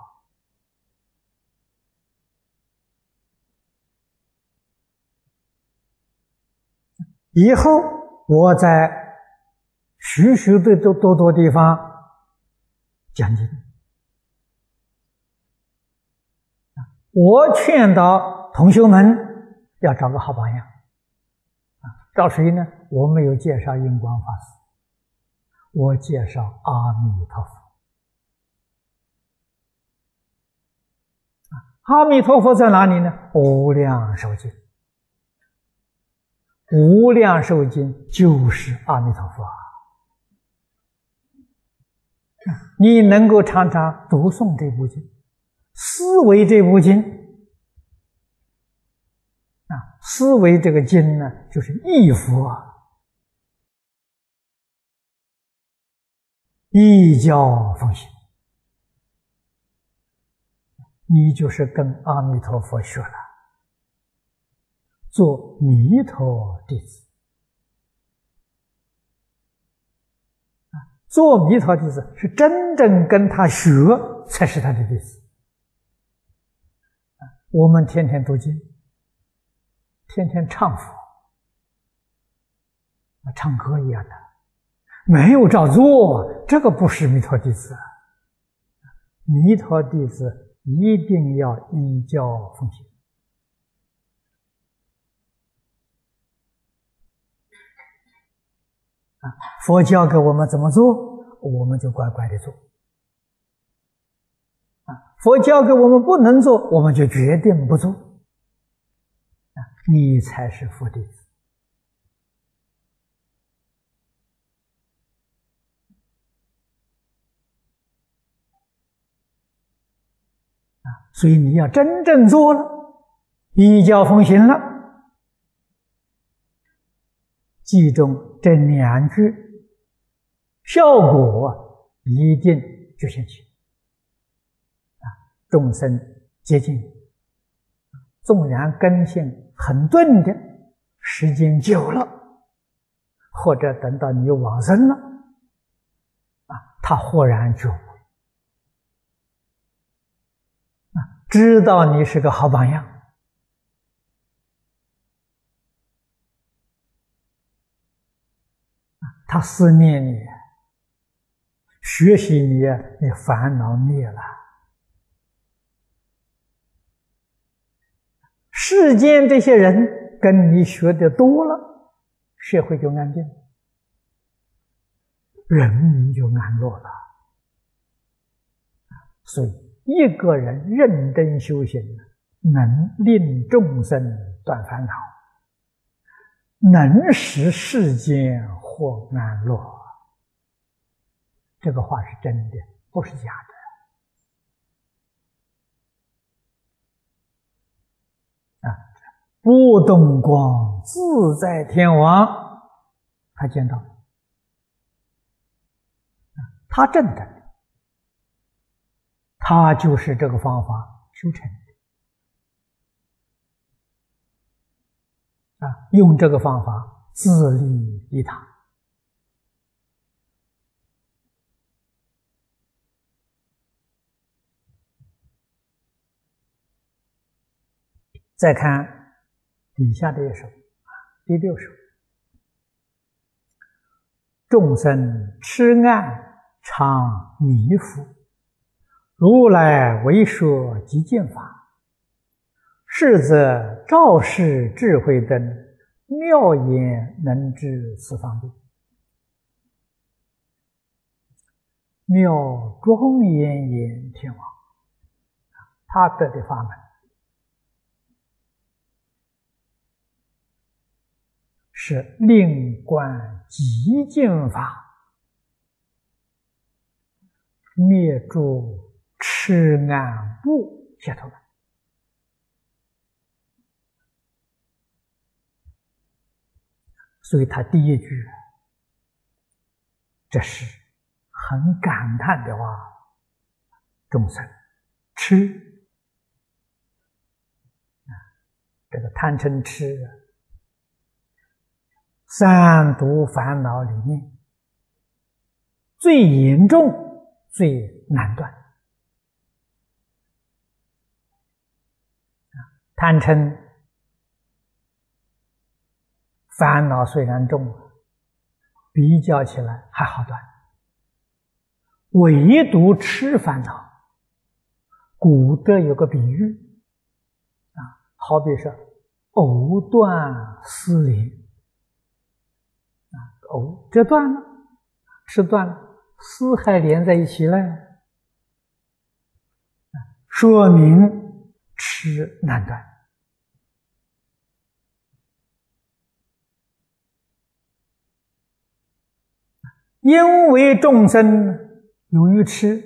以后我在许许多多多多地方讲经，我劝导同学们要找个好榜样啊，找谁呢？我没有介绍印光法师，我介绍阿弥陀佛。阿弥陀佛在哪里呢？无量寿经，无量寿经就是阿弥陀佛啊！你能够常常读诵这部经，思维这部经啊，思维这个经呢，就是忆佛啊，依教奉行，你就是跟阿弥陀佛学了，做弥陀弟子。做弥陀弟子是真正跟他学，才是他的弟子。我们天天读经，天天唱佛，唱歌一样的，没有照做，这个不是弥陀弟子。弥陀弟子一定要依教奉行。啊，佛教给我们怎么做，我们就乖乖的做。啊， 佛教给我们不能做，我们就决定不做。啊，你才是佛弟子。啊，所以你要真正做了，依教奉行了，记中这两句，效果一定就现前。啊，众生接近你，纵然根性很钝的，时间久了，或者等到你往生了，啊，他豁然觉悟，啊，知道你是个好榜样。他思念你，学习你，你烦恼灭了。世间这些人跟你学的多了，社会就安定，人民就安乐了。所以一个人认真修行，能令众生断烦恼，能使世间获安乐，这个话是真的，不是假的。啊，不动光自在天王，他见到，他证的，他就是这个方法修成的。啊，用这个方法自利利他。再看底下这一首，第六首，众生痴暗常迷伏，如来为说极见法，是则照世智慧灯，妙言能知此方便。妙庄严言天王，他得的法门是令观极尽法，灭诸痴暗不解脱门。所以他第一句，这是很感叹的话：众生痴，这个贪嗔痴，三毒烦恼里面最严重、最难断。贪嗔烦恼虽然重，比较起来还好断，唯独痴烦恼，古德有个比喻啊，好比说藕断丝连啊，藕这断了，吃断了，丝还连在一起了，说明痴难断。因为众生有愚痴，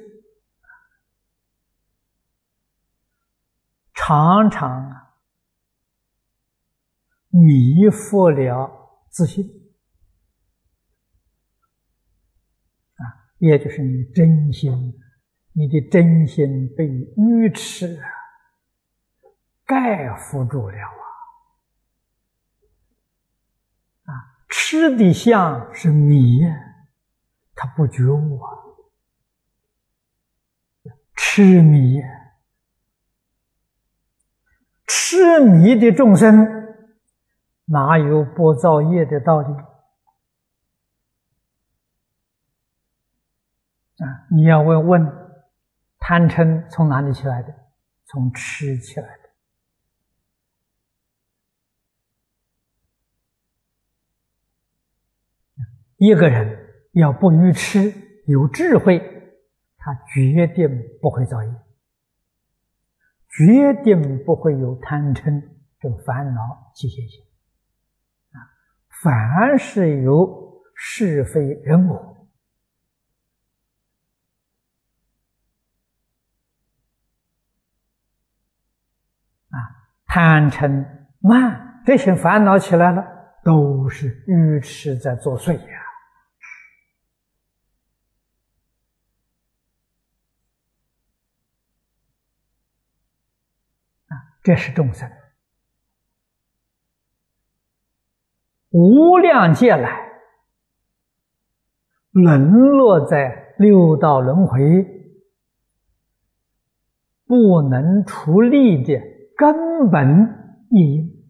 常常迷惑了自信啊，也就是你真心，你的真心被愚痴盖覆住了啊！啊，痴的相是迷，他不觉悟啊，痴迷，痴迷的众生哪有不造业的道理啊？你要问问，贪嗔从哪里起来的？从痴起来的。一个人要不愚痴，有智慧，他决定不会造业决定不会有贪嗔这个烦恼起现行。啊，凡是有是非人我，啊，贪嗔慢这些烦恼起来了，都是愚痴在作祟呀。这是众生无量劫来沦落在六道轮回不能出离的根本业因。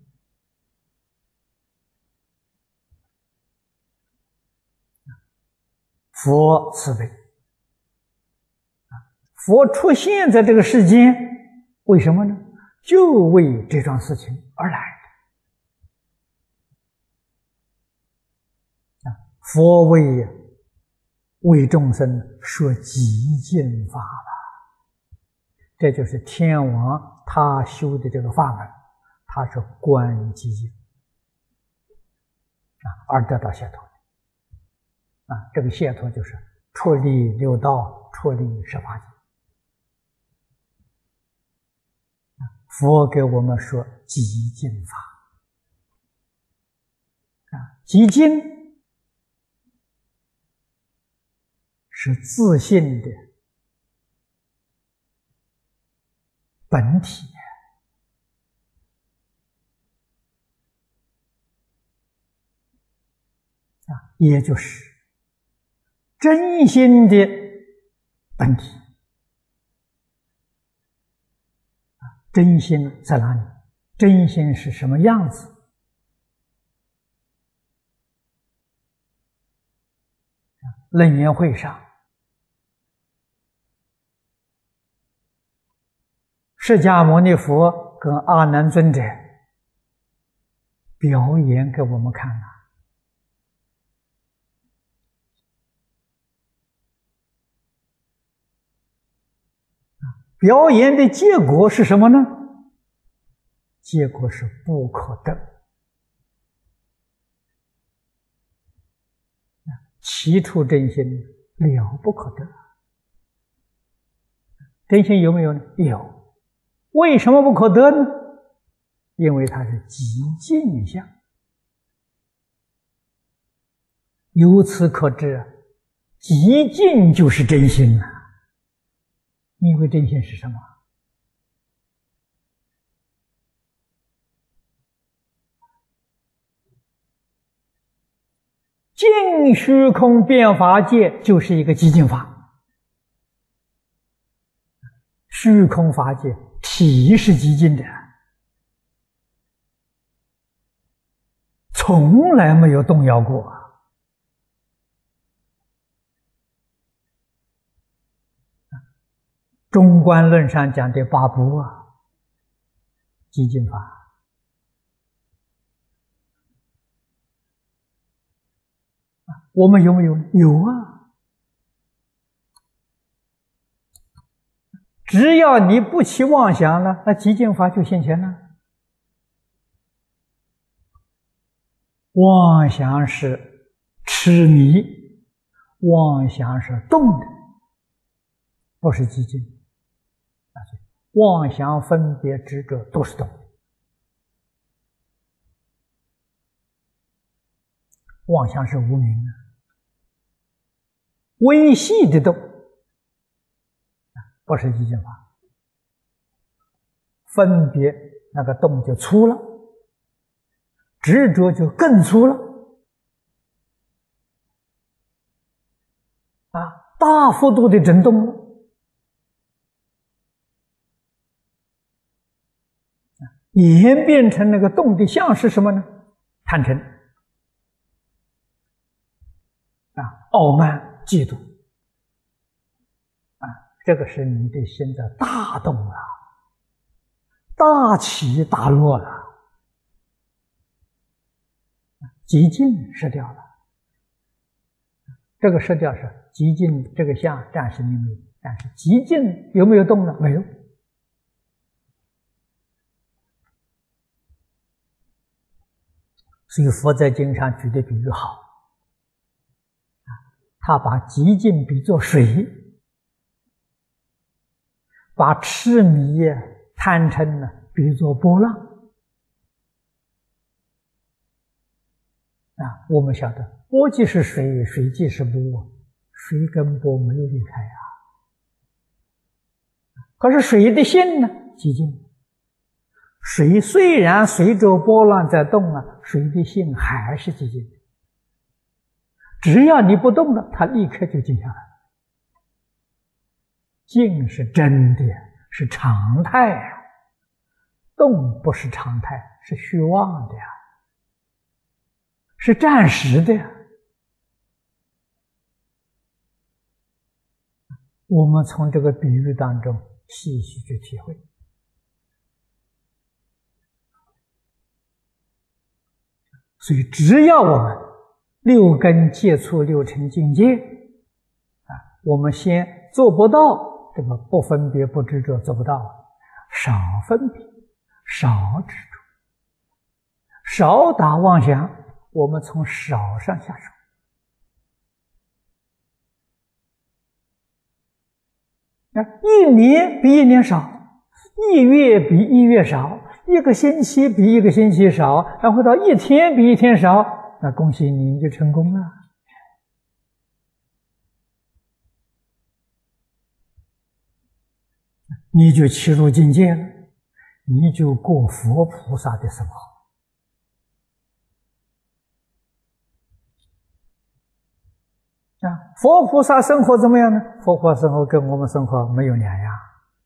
佛慈悲，佛出现在这个世间，为什么呢？就为这桩事情而来的。佛为为众生说极尽法了，这就是天王他修的这个法门，他是观极尽啊，而得到解脱啊。这个解脱就是出离六道，出离十法界。佛给我们说极尽法啊，极尽是自信的本体啊，也就是真心的本体。真心在哪里？真心是什么样子？楞严会上，释迦牟尼佛跟阿难尊者表演给我们看了。表演的结果是什么呢？结果是不可得。其处真心了不可得。真心有没有呢？有。为什么不可得呢？因为它是极尽相。由此可知，极尽就是真心啊。你以为真心是什么？尽虚空遍法界就是一个极尽法。虚空法界体是极尽的，从来没有动摇过。中观论上讲的八部啊，极尽法，我们有没有？有啊！只要你不起妄想了，那极尽法就现前了。妄想是痴迷，妄想是动的，不是极尽。妄想分别执着都是动的，妄想是无明啊，微细的动，不是极尽法。分别那个动就粗了，执着就更粗了啊，大幅度的震动了。演变成那个动的相是什么呢？贪嗔啊，傲慢、嫉妒啊，这个是你的心的大动啊，大起大落了，极尽失掉了。这个失掉是极尽，这个相暂时没有，但是极尽有没有动呢？没有。 所以佛在经上举的比喻好，他把寂静比作水，把痴迷贪嗔呢比作波浪。啊，我们晓得波即是水，水即是波，水跟波没有离开啊。可是水的性呢，寂静。水虽然随着波浪在动啊，水的性还是寂静的。只要你不动了，它立刻就静下来了。静是真的，是常态啊，动不是常态，是虚妄的呀，是暂时的呀。我们从这个比喻当中细细去体会。所以只要我们六根接触六尘境界啊，我们先做不到这个不分别不执着，做不到，少分别，少执着，少打妄想，我们从少上下手。一年比一年少，一月比一月少，一个星期比一个星期少，然后到一天比一天少，那恭喜你，你就成功了。你就契入境界了，你就过佛菩萨的生活。啊，佛菩萨生活怎么样呢？佛菩萨生活跟我们生活没有两样。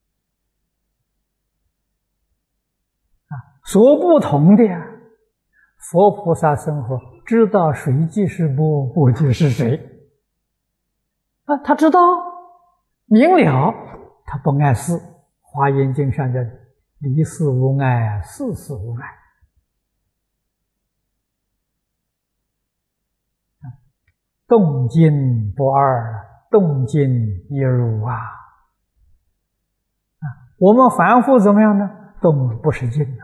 啊，所不同的呀，佛菩萨生活知道水即是波，波即是水。啊，他知道明了，他不碍事。华严经上讲，离事无碍，事事无碍。动静不二，动静一如啊！啊，我们凡夫怎么样呢？动不是静啊，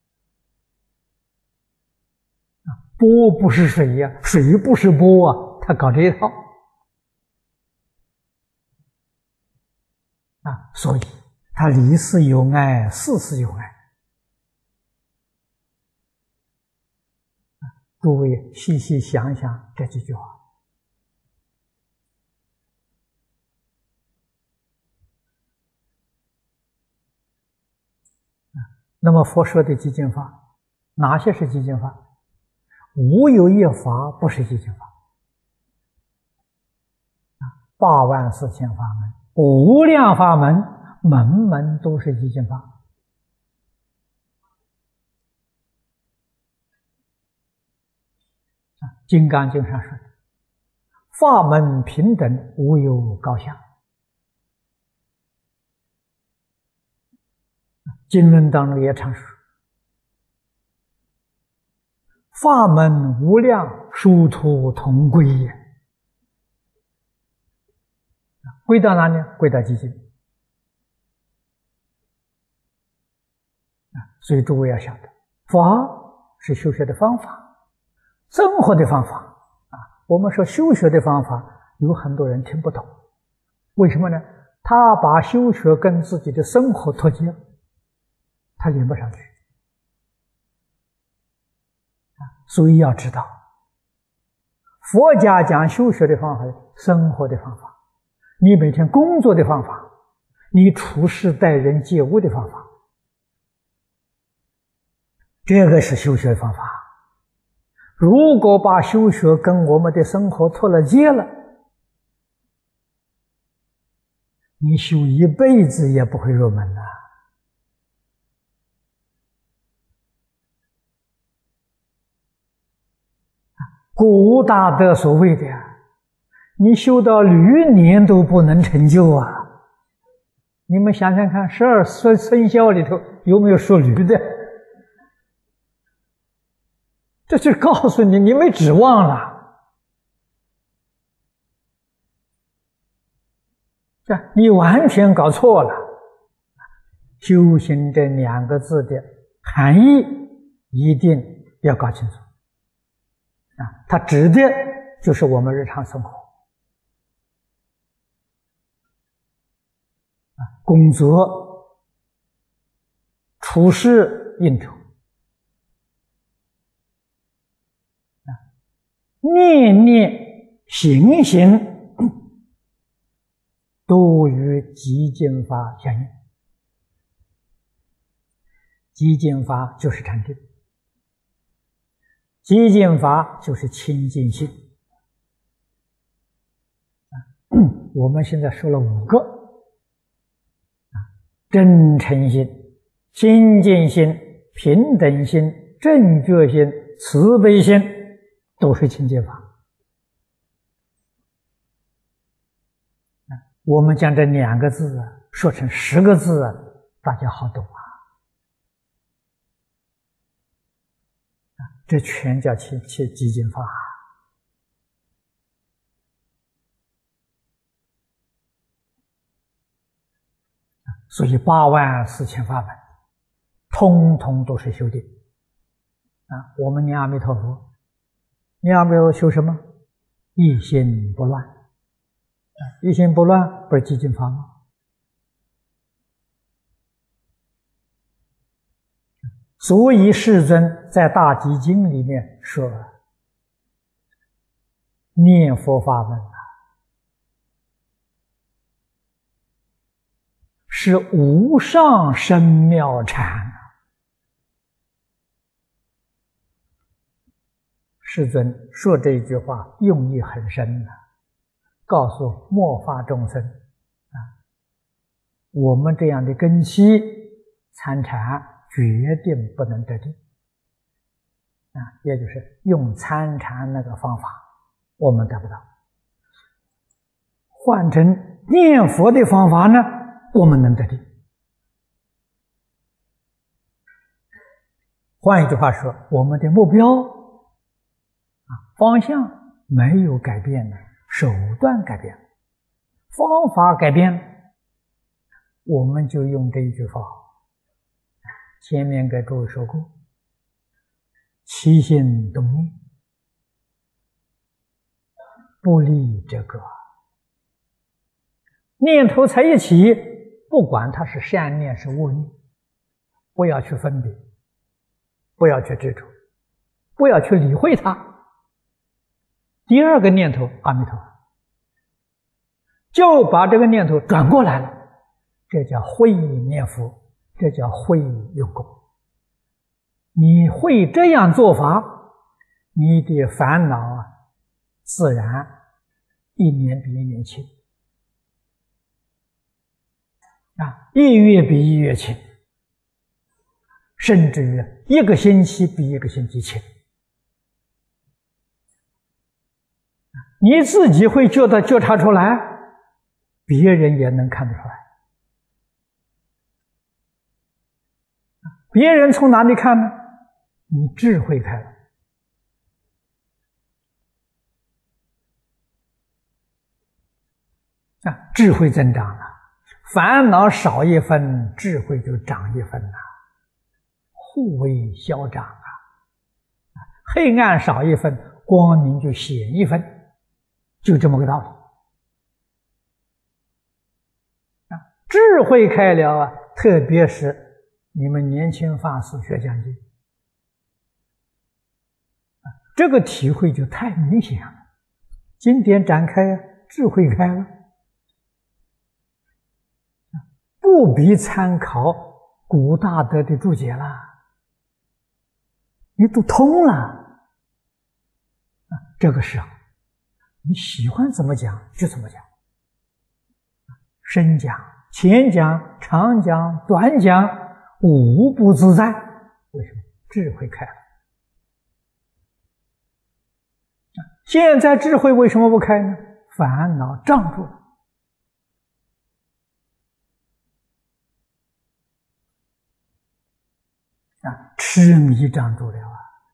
啊，波不是水呀、啊，水不是波啊，他搞这一套啊，所以他离事有碍，事事有碍。诸位细细想想这几句话。那么佛说的寂静法，哪些是寂静法？无有一法不是寂静法。八万四千法门，无量法门，门门都是寂静法。金刚经上说的，法门平等，无有高下。经论当中也常说，法门无量，殊途同归也。归到哪里？归到寂静。所以诸位要晓得，法是修学的方法，生活的方法啊。我们说修学的方法，有很多人听不懂，为什么呢？他把修学跟自己的生活脱节了。他连不上去，所以要知道，佛家讲修学的方法，生活的方法，你每天工作的方法，你处事待人接物的方法，这个是修学方法。如果把修学跟我们的生活脱了节了，你修一辈子也不会入门了。古大德所谓的，你修到驴年都不能成就啊！你们想想看，十二生生肖里头有没有属驴的？这就告诉你，你没指望了。这你完全搞错了。修行这两个字的含义一定要搞清楚。 啊，它指的就是我们日常生活啊，工作、处事、应酬啊，念念行行都与极净法相应。极净法就是禅定，极净法就是清净心。我们现在说了五个啊：真诚心、清净心、平等心、正觉心、慈悲心，都是清净法。我们将这两个字啊说成十个字啊，大家好懂啊。这全叫清清极净法。所以八万四千法门，通通都是修定啊。我们念阿弥陀佛，念阿弥陀佛修什么？一心不乱。一心不乱不是极净法吗？所以世尊在大集经里面说，念佛法门啊，是无上深妙禅。世尊说这一句话用意很深啊，告诉末法众生啊，我们这样的根器参禅决定不能得定啊，也就是用参禅那个方法我们得不到，换成念佛的方法呢，我们能得定。换一句话说，我们的目标啊方向没有改变呢，手段改变了，方法改变了，我们就用这一句话。前面给诸位说过，起心动念，不离这个念头才一起，不管它是善念是恶念，不要去分别，不要去执着，不要去理会它。第二个念头阿弥陀佛，就把这个念头转过来了，这叫会念佛，这叫会用功。你会这样做法，你的烦恼啊，自然一年比一年轻啊，一月比一月轻，甚至于一个星期比一个星期轻。你自己会觉得觉察出来，别人也能看得出来。别人从哪里看呢？你智慧开了啊，智慧增长了，烦恼少一分，智慧就长一分了，互为消长啊。黑暗少一分，光明就显一分，就这么个道理啊。智慧开了啊，特别是你们年轻法师学讲经，这个体会就太明显了。经典展开啊，智慧开了，不必参考古大德的注解了，你都通了。这个时候，你喜欢怎么讲就怎么讲，深讲、浅讲、长讲、短讲，无不自在。为什么？智慧开了。现在智慧为什么不开呢？烦恼障住了。啊，痴迷障住了啊！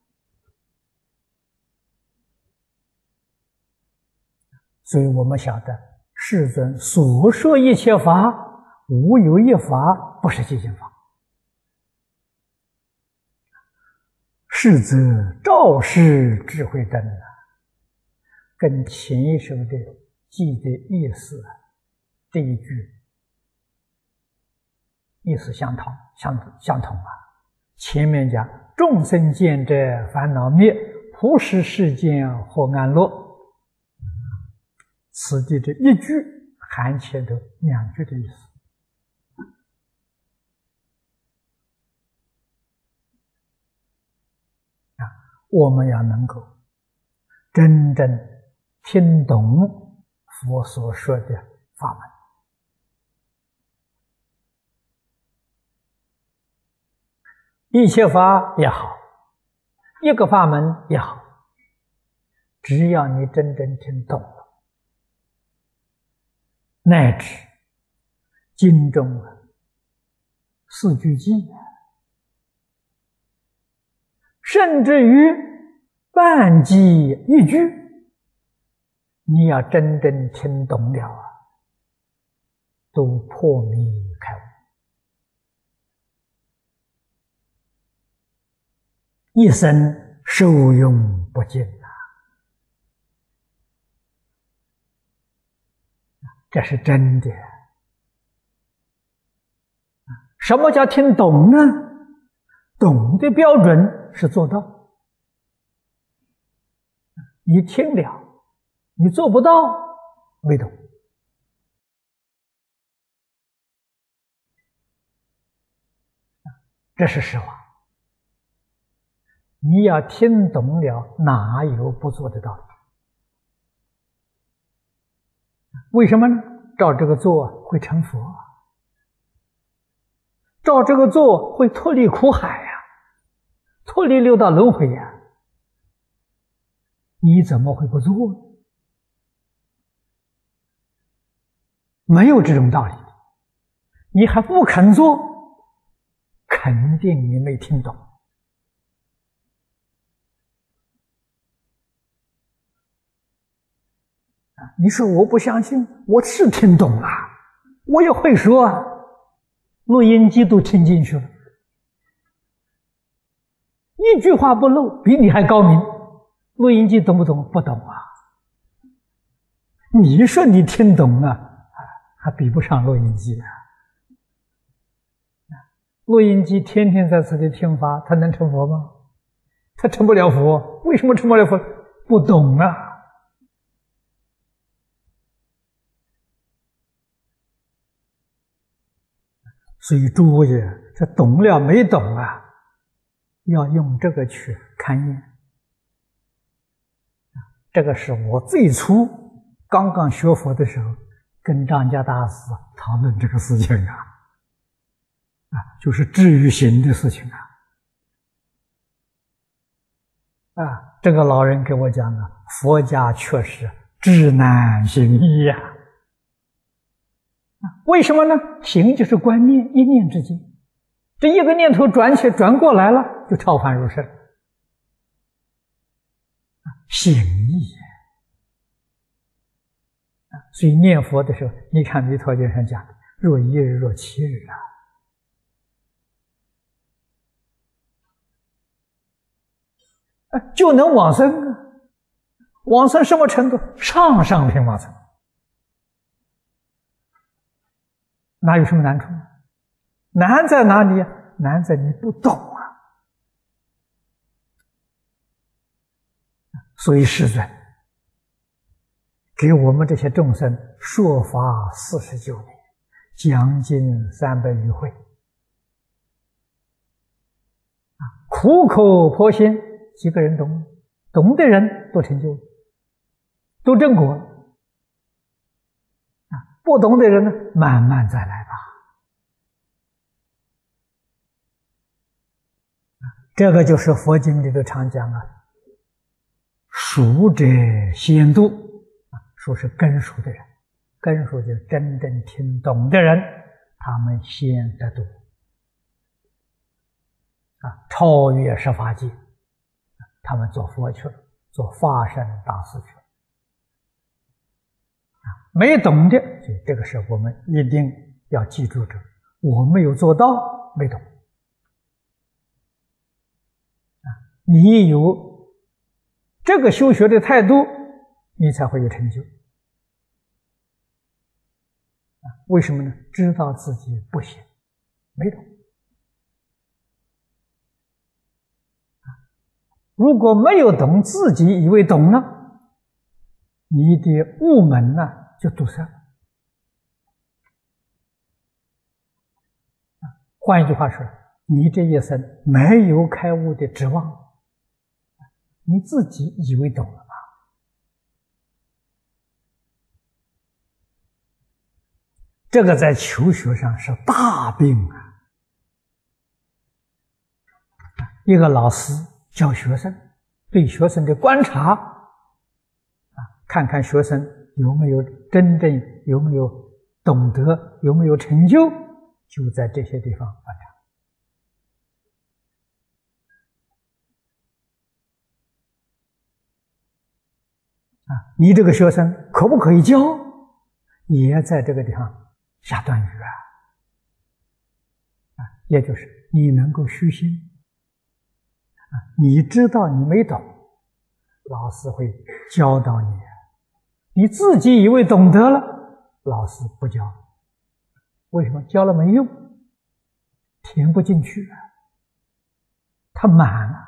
所以我们晓得，世尊所说一切法，无有一法不是极净法。 是则照世智慧灯啊，跟前一首的记的意思啊，这一句意思相同，相相同啊。前面讲众生见者烦恼灭，普使世间获安乐，此地这一句含前头两句的意思。啊，我们要能够真正听懂佛所说的法门。一切法也好，一个法门也好，只要你真正听懂了，乃至经中啊四句偈，甚至于半偈一句，你要真正听懂了啊，都破迷开悟，一生受用不尽啊！这是真的。什么叫听懂呢？懂的标准是做到。你听了，你做不到，没懂。这是实话。你要听懂了，哪有不做的道理？为什么呢？照这个做会成佛，照这个做会脱离苦海呀、啊，脱离六道轮回呀、啊。你怎么会不做呢？没有这种道理，你还不肯做，肯定你没听懂。你说我不相信，我是听懂了，我也会说啊，录音机都听进去了，一句话不漏，比你还高明。录音机懂不懂？不懂啊。你说你听懂了，还比不上录音机啊。录音机天天在此地听法，他能成佛吗？他成不了佛。为什么成不了佛？不懂啊。所以诸位这懂了没懂啊，要用这个去勘验。这个是我最初刚刚学佛的时候跟张家大师讨论这个事情啊，啊，就是治愈行的事情啊。啊，这个老人给我讲了，佛家确实至难行易呀、啊。为什么呢？行就是观念，一念之间，这一个念头转起转过来了，就超凡入圣。行义，所以念佛的时候，你看弥陀经上讲的，若一日若七日啊，就能往生啊！往生什么程度？上上品往生。哪有什么难处？难在哪里？难在你不懂啊！所以世尊给我们这些众生说法四十九年，将近三百余回，苦口婆心，几个人懂？懂的人都成就，都正果。不懂的人呢，慢慢再来吧。这个就是佛经里头常讲啊，熟者先度，熟是根熟的人，根熟就真正听懂的人，他们先得度啊，超越十法界，他们做佛去了，做法身大事去了。没懂的，这个是我们一定要记住着，我没有做到，没懂。 你有这个修学的态度，你才会有成就。为什么呢？知道自己不行，没懂。如果没有懂，自己以为懂了，你的悟门呢就堵塞了。换一句话说，你这一生没有开悟的指望，你自己以为懂了吧？这个在求学上是大病啊！一个老师教学生，对学生的观察啊，看看学生有没有真正有没有懂得，有没有成就，就在这些地方观察。啊，你这个学生可不可以教，也在这个地方下断语啊！啊，也就是你能够虚心啊，你知道你没懂，老师会教导你；你自己以为懂得了，老师不教。为什么？教了没用，填不进去了，它满了，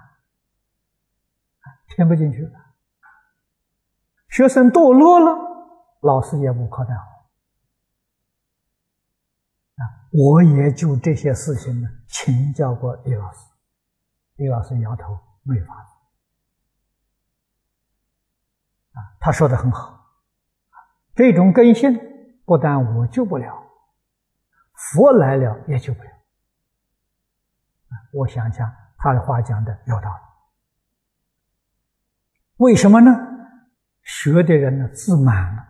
填不进去了。学生堕落了，老师也无可奈何。啊，我也就这些事情呢，请教过李老师，李老师摇头，没法子。啊，他说的很好，这种根性不但我救不了，佛来了也救不了。啊，我想想他的话讲的有道理。为什么呢？学的人呢自满了。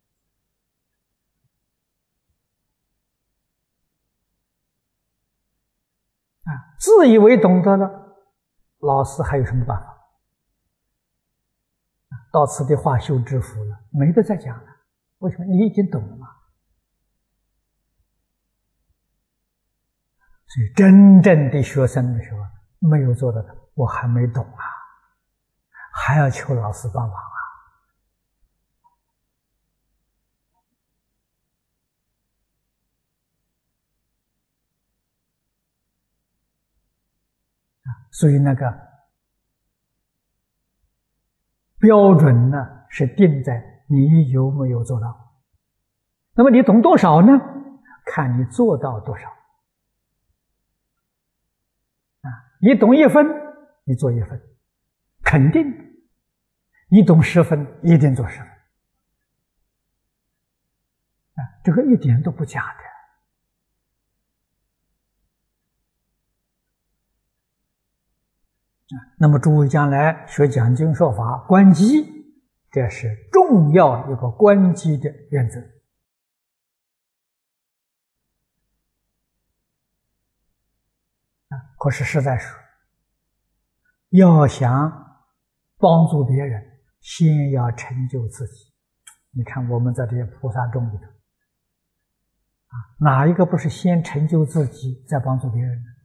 啊，自以为懂得了，老师还有什么办法？到此的话休止符了，没得再讲了。为什么？你已经懂了嘛。所以真正的学生的时候，没有做到的，我还没懂啊，还要求老师帮忙啊。所以那个标准呢，是定在你有没有做到。那么你懂多少呢？看你做到多少。啊，你懂一分，你做一分，肯定；你懂十分，一定做十分。啊，这个一点都不假的。那么诸位将来学讲经说法观机，这是重要一个观机的原则。可是实在说，要想帮助别人，先要成就自己。你看我们在这些菩萨众里头，啊，哪一个不是先成就自己，再帮助别人呢？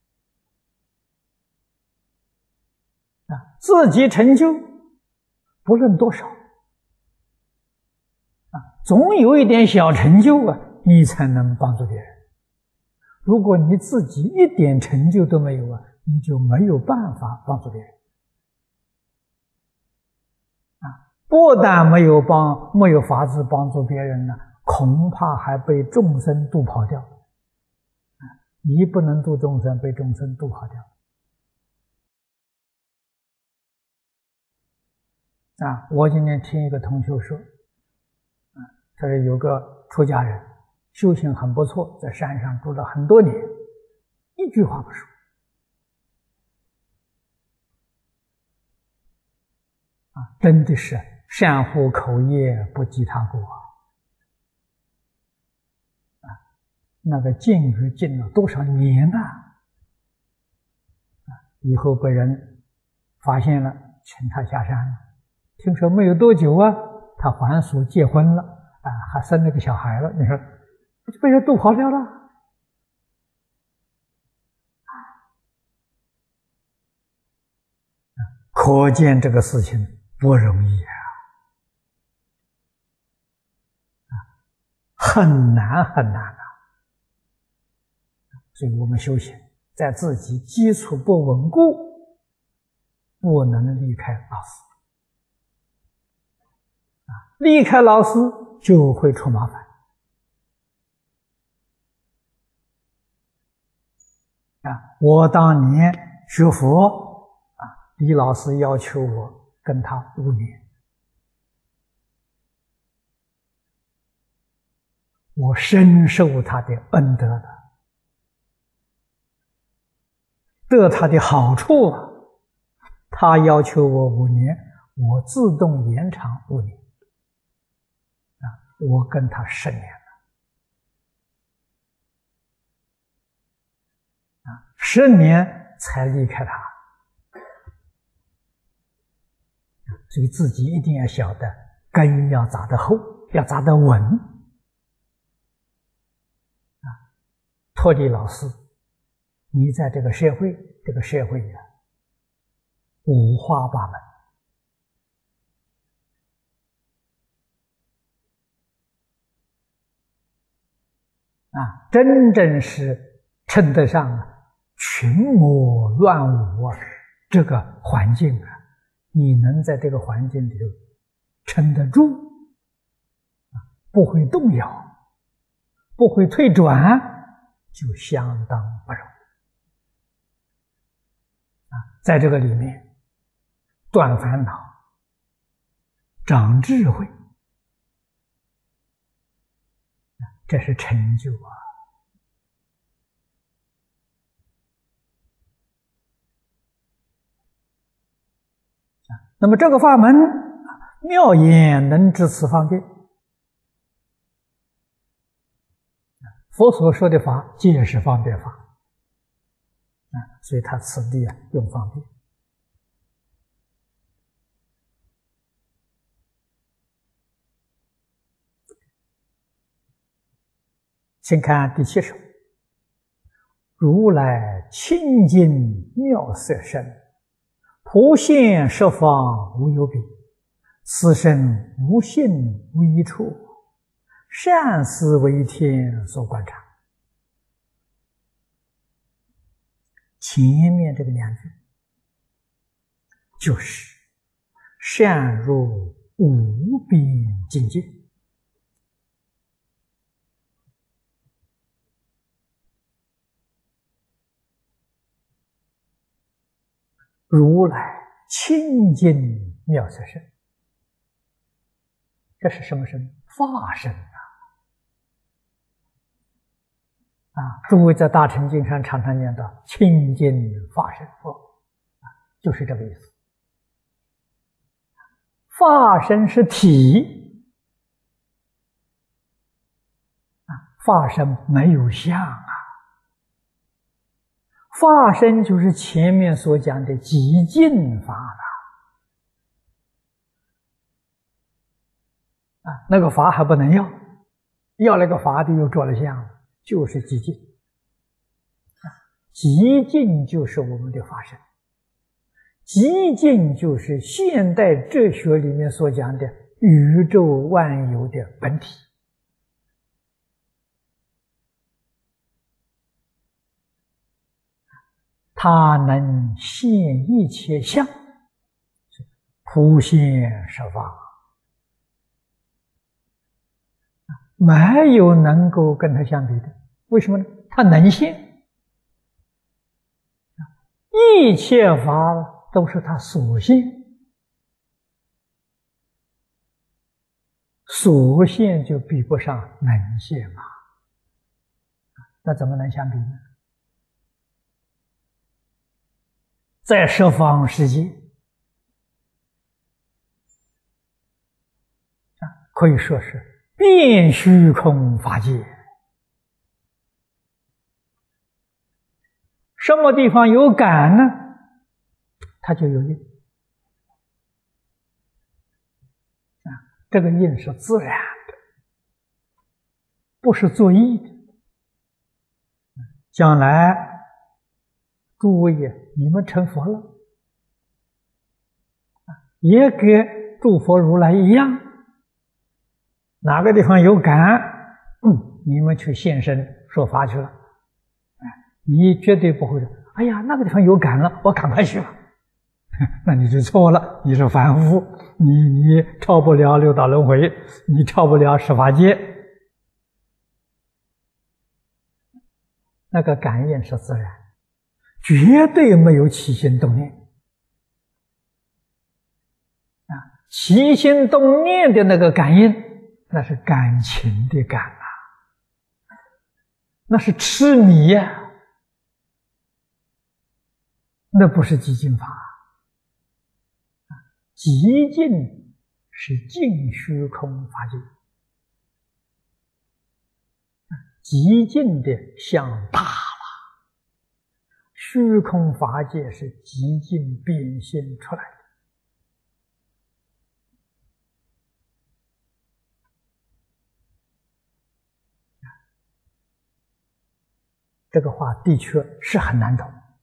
啊，自己成就，不论多少，啊，总有一点小成就啊，你才能帮助别人。如果你自己一点成就都没有啊，你就没有办法帮助别人。啊，不但没有帮，没有法子帮助别人呢，恐怕还被众生渡跑掉。啊，你不能度众生，被众生渡跑掉。啊，我今天听一个同学说，啊，他说有个出家人修行很不错，在山上住了很多年，一句话不说。啊，真的是善护口业，不计他过啊！啊，那个禁语禁了多少年呐！啊，以后被人发现了，请他下山了。听说没有多久啊，他还俗结婚了，啊，还生了个小孩了。你说，就被人渡跑掉了。 可见这个事情不容易啊，很难很难啊。所以我们修行，在自己基础不稳固，不能离开老师。啊，离开老师就会出麻烦。啊，我当年学佛，啊，李老师要求我跟他五年，我深受他的恩德的。得他的好处啊，他要求我五年，我自动延长五年，啊，我跟他十年了，啊，十年才离开他，所以自己一定要晓得根要扎得厚，要扎得稳，啊，脱离老师。你在这个社会，这个社会啊，五花八门啊，真正是称得上啊群魔乱舞啊，这个环境啊，你能在这个环境里头撑得住啊，不会动摇，不会退转，就相当不容易。在这个里面，断烦恼、长智慧，这是成就啊！那么这个法门，妙言能知此方便。佛所说的法，皆是方便法。啊，所以他此地啊用方便。先看第七首：如来清净妙色身，普现十方无有比。此身无性无一处，善思为天所观察。前面这个两句就是善入无边境界，如来清净妙色身，这是什么身？法身啊！啊，诸位在大乘经上常常念到清净法身佛，啊，就是这个意思。法身是体，啊，法身没有相啊。法身就是前面所讲的极尽法了，啊，那个法还不能要，要那个法的又着了相。就是极尽，极尽就是我们的法身，极尽就是现代哲学里面所讲的宇宙万有的本体。它能现一切相，普现十方，没有能够跟它相比的。为什么呢？它能现，一切法都是它所现，所现就比不上能现嘛，那怎么能相比呢？在十方世界啊，可以说是遍虚空法界，什么地方有感呢，它就有应啊，这个应是自然的，不是作意的。将来诸位呀，你们成佛了也跟诸佛如来一样，哪个地方有感，嗯，你们去现身说法去了，哎，你绝对不会说，哎呀，那个地方有感了，我赶快去了，那你就错了，你是凡夫，你你超不了六道轮回，你超不了十法界。那个感应是自然，绝对没有起心动念。啊，起心动念的那个感应，那是感情的感啊，那是痴迷呀、啊，那不是极静法。极静是净虚空法界，极静的像大了，虚空法界是极静变现出来的。这个话的确是很难懂啊！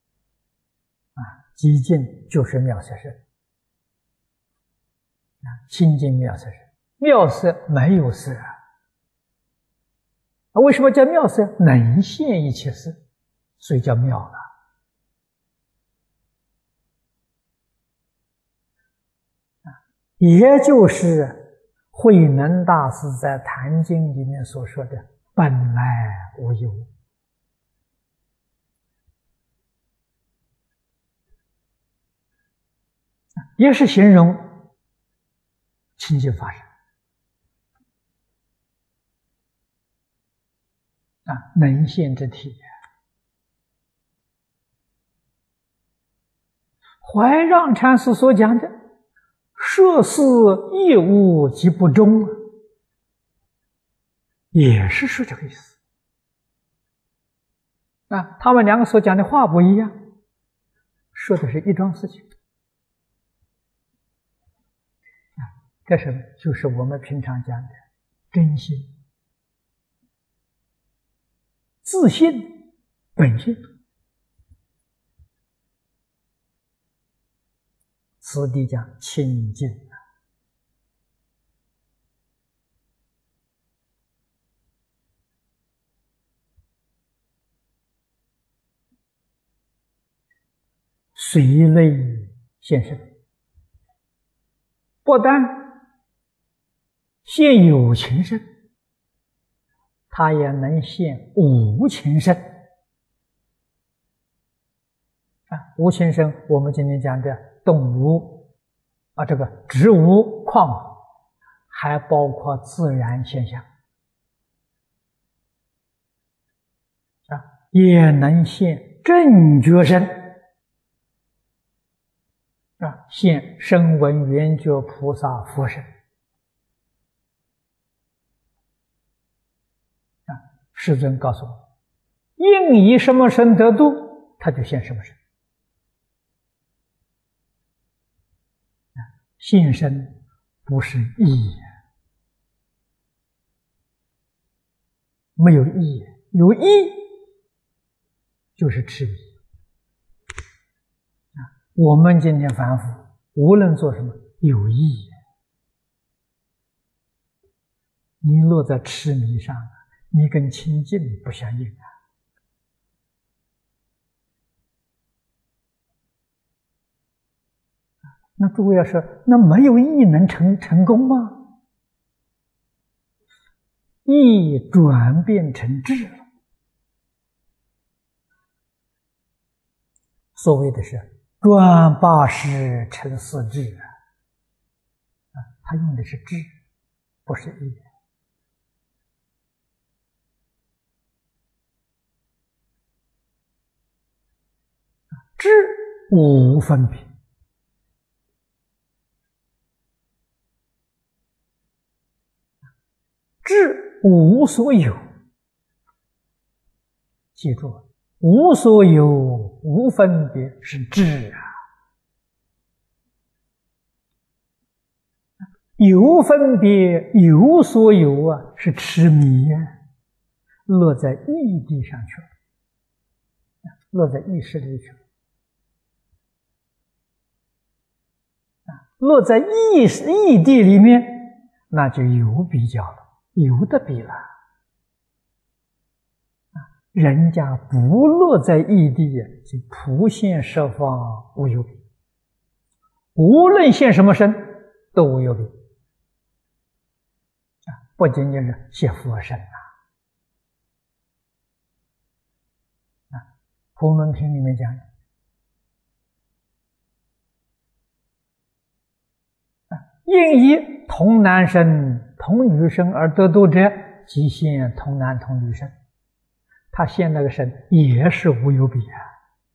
极静就是妙色身啊，清净妙色身，妙色没有色啊。为什么叫妙色？能现一切色，所以叫妙了。也就是慧能大师在《坛经》里面所说的“本来无一物”，也是形容清净法身啊，能现之体。怀让禅师所讲的“摄事业物即不忠”，也是说这个意思啊。他们两个所讲的话不一样，说的是一桩事情啊。这什么？就是我们平常讲的真心、自信、本性。此地讲清净啊，随类现身，不但现有情身，它也能现无情身啊。无情身，我们今天讲的动物啊，这个植物、矿物，还包括自然现象啊，也能现正觉身啊，现声闻缘觉菩萨佛身啊。世尊告诉我，应以什么身得度，他就现什么身。现身不是意，没有意，有意就是痴迷啊。我们今天凡夫无论做什么有意，你落在痴迷上，你跟清净不相应啊。那诸位要说，那没有意能成成功吗？意转变成智了。所谓的是转八识成四智啊，啊，他用的是智，不是意。智无分别。智无所有，记住，无所有无分别是智啊，有分别有所有啊是痴迷啊，落在意地上去了，落在意识里去了啊。 落在异异地里面，那就有比较了，有的比了。人家不落在异地，就普现十方无有比，无论现什么身都无有比。不仅仅是现佛身呐。啊，普门品里面讲的。应以同男身、同女身而得度者，即现同男同女身。他现那个身也是无有比啊。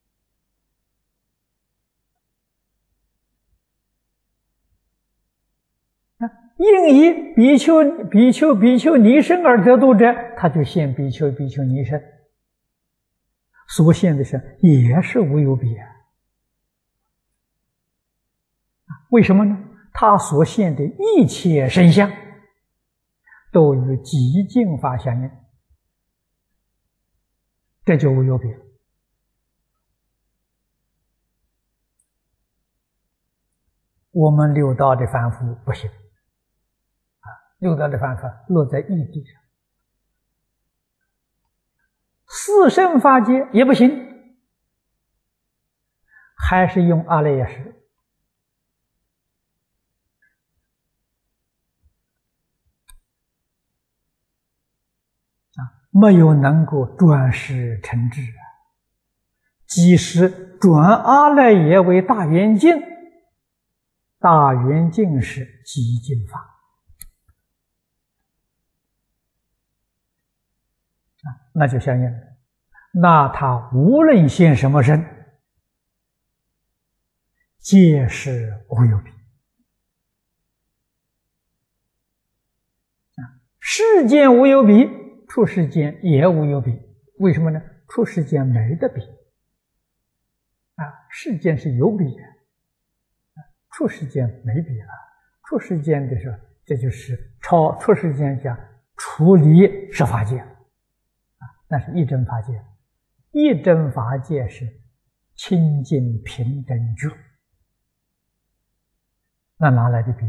应以比丘、比丘、比丘尼身而得度者，他就现比丘、比丘尼身。所现的身也是无有比啊。为什么呢？他所现的一切身相，都与极净法相应，这就无有比了。我们六道的凡夫不行啊，六道的凡夫落在异地上，四圣法界也不行，还是用阿赖耶识。没有能够转识成智，即使转阿赖耶为大圆镜，大圆镜是极净法啊，那就相应了。那他无论现什么身，皆是无有比啊，世间无有比，出世间也无有比。为什么呢？出世间没得比啊，世间是有比的，出世间没比了。出世间的时候，这就是超出世间讲处理十法界啊，那是一真法界。一真法界是清净平等觉，那哪来的比？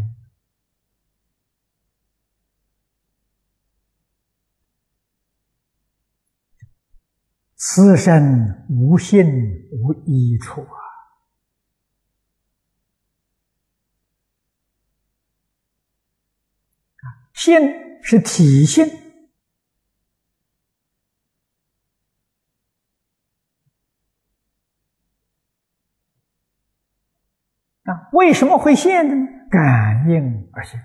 此身无性无益处啊！性是体性啊，为什么会现呢？感应而现。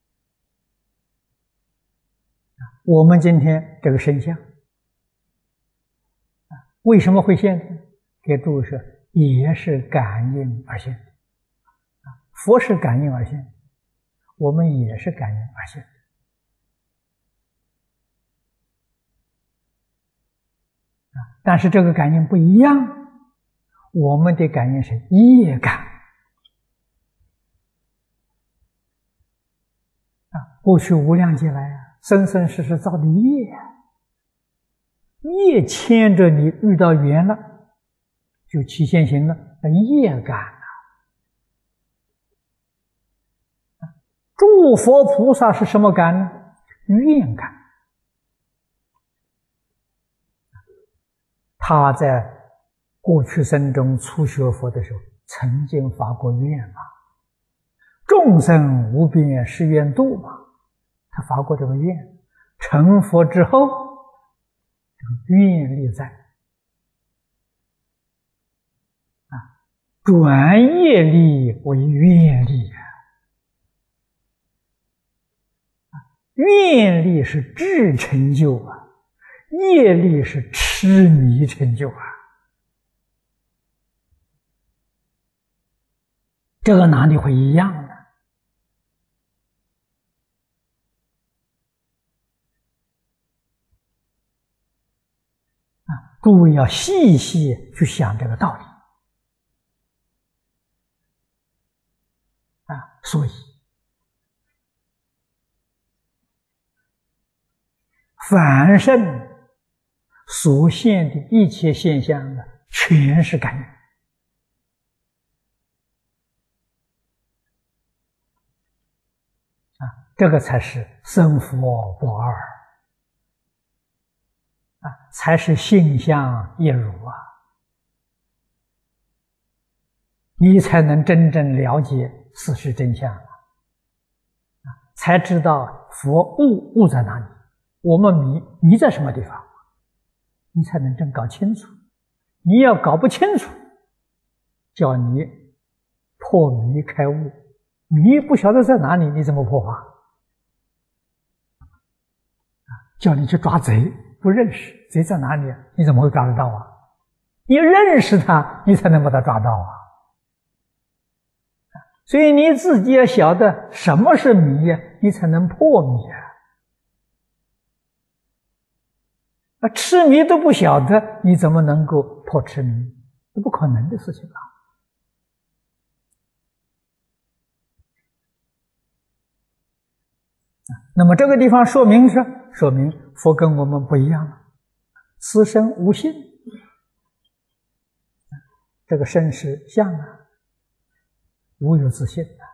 我们今天这个身相为什么会现呢？给诸位说，也是感应而现。佛是感应而现，我们也是感应而现。但是这个感应不一样，我们的感应是业感啊，过去无量劫来啊，生生世世造的业啊。业牵着你遇到缘了，就起现行了，那业感啊。诸佛菩萨是什么感呢？愿感。他在过去生中初学佛的时候，曾经发过愿嘛，众生无边誓愿度嘛，他发过这个愿。成佛之后，愿力在啊，转业力为愿力啊，愿力是智成就啊，业力是痴迷成就啊，这个哪里会一样呢？诸位要细细去想这个道理啊！所以凡圣所现的一切现象呢，全是感应啊，这个才是生佛不二啊，才是性相一如啊，你才能真正了解事实真相啊，才知道佛悟悟在哪里，我们迷迷在什么地方，你才能真搞清楚。你要搞不清楚，叫你破迷开悟，迷不晓得在哪里，你怎么破法？叫你去抓贼，不认识贼在哪里，你怎么会抓得到啊？你认识他，你才能把他抓到啊。所以你自己要晓得什么是迷呀，你才能破迷啊。啊，痴迷都不晓得，你怎么能够破痴迷？这不可能的事情啊！那么这个地方说明是说明佛跟我们不一样了，此生无性，这个身是相啊，无有自性啊。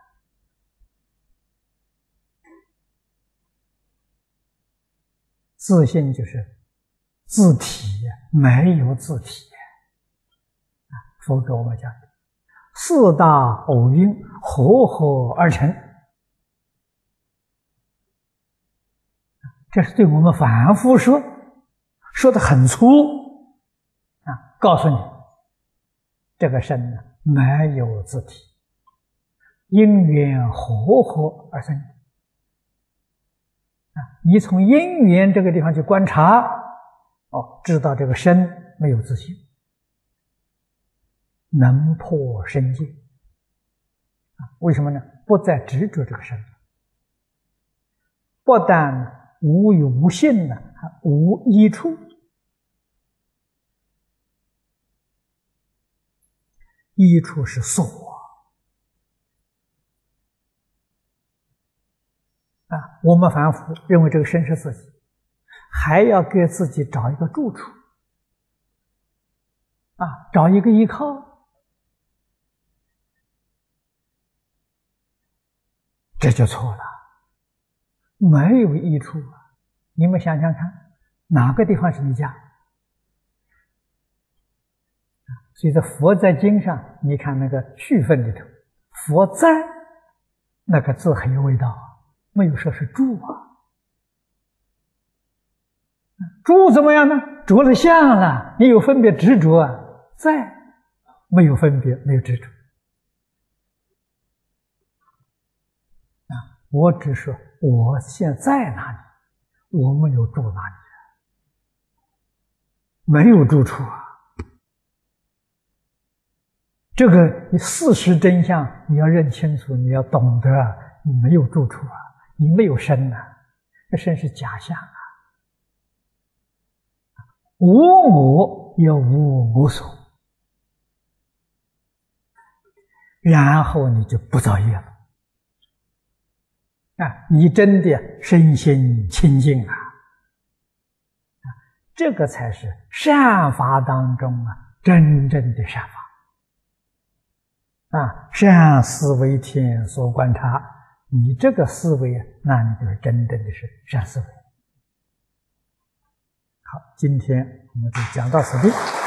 自性就是自体，没有自体。佛给我们讲的四大偶因合合而成，这是对我们反复说，说的很粗啊，告诉你这个身呢没有自体，因缘合合而生。啊，你从因缘这个地方去观察，哦，知道这个身没有自性，能破身界。啊，为什么呢？不再执着这个身，不但无有无性呢，还无依处。依处是锁啊，我们凡夫认为这个身是自己，还要给自己找一个住处啊，找一个依靠，这就错了，没有益处啊！你们想想看，哪个地方是你家？所以在佛在经上，你看那个序分里头，佛在那个字很有味道，没有说是住啊。住怎么样呢？着了相了，你有分别执着啊。在没有分别，没有执着啊。我只说我现在哪里，我没有住哪里，没有住处啊。这个你事实真相你要认清楚，你要懂得，你没有住处啊，你没有身啊，这身是假象啊。无我又无我所，然后你就不造业了啊！你真的身心清净啊！啊，这个才是善法当中啊真正的善法啊！善思维天所观察，你这个思维啊，那你就是真正的是善思维。好，今天我们就讲到此地。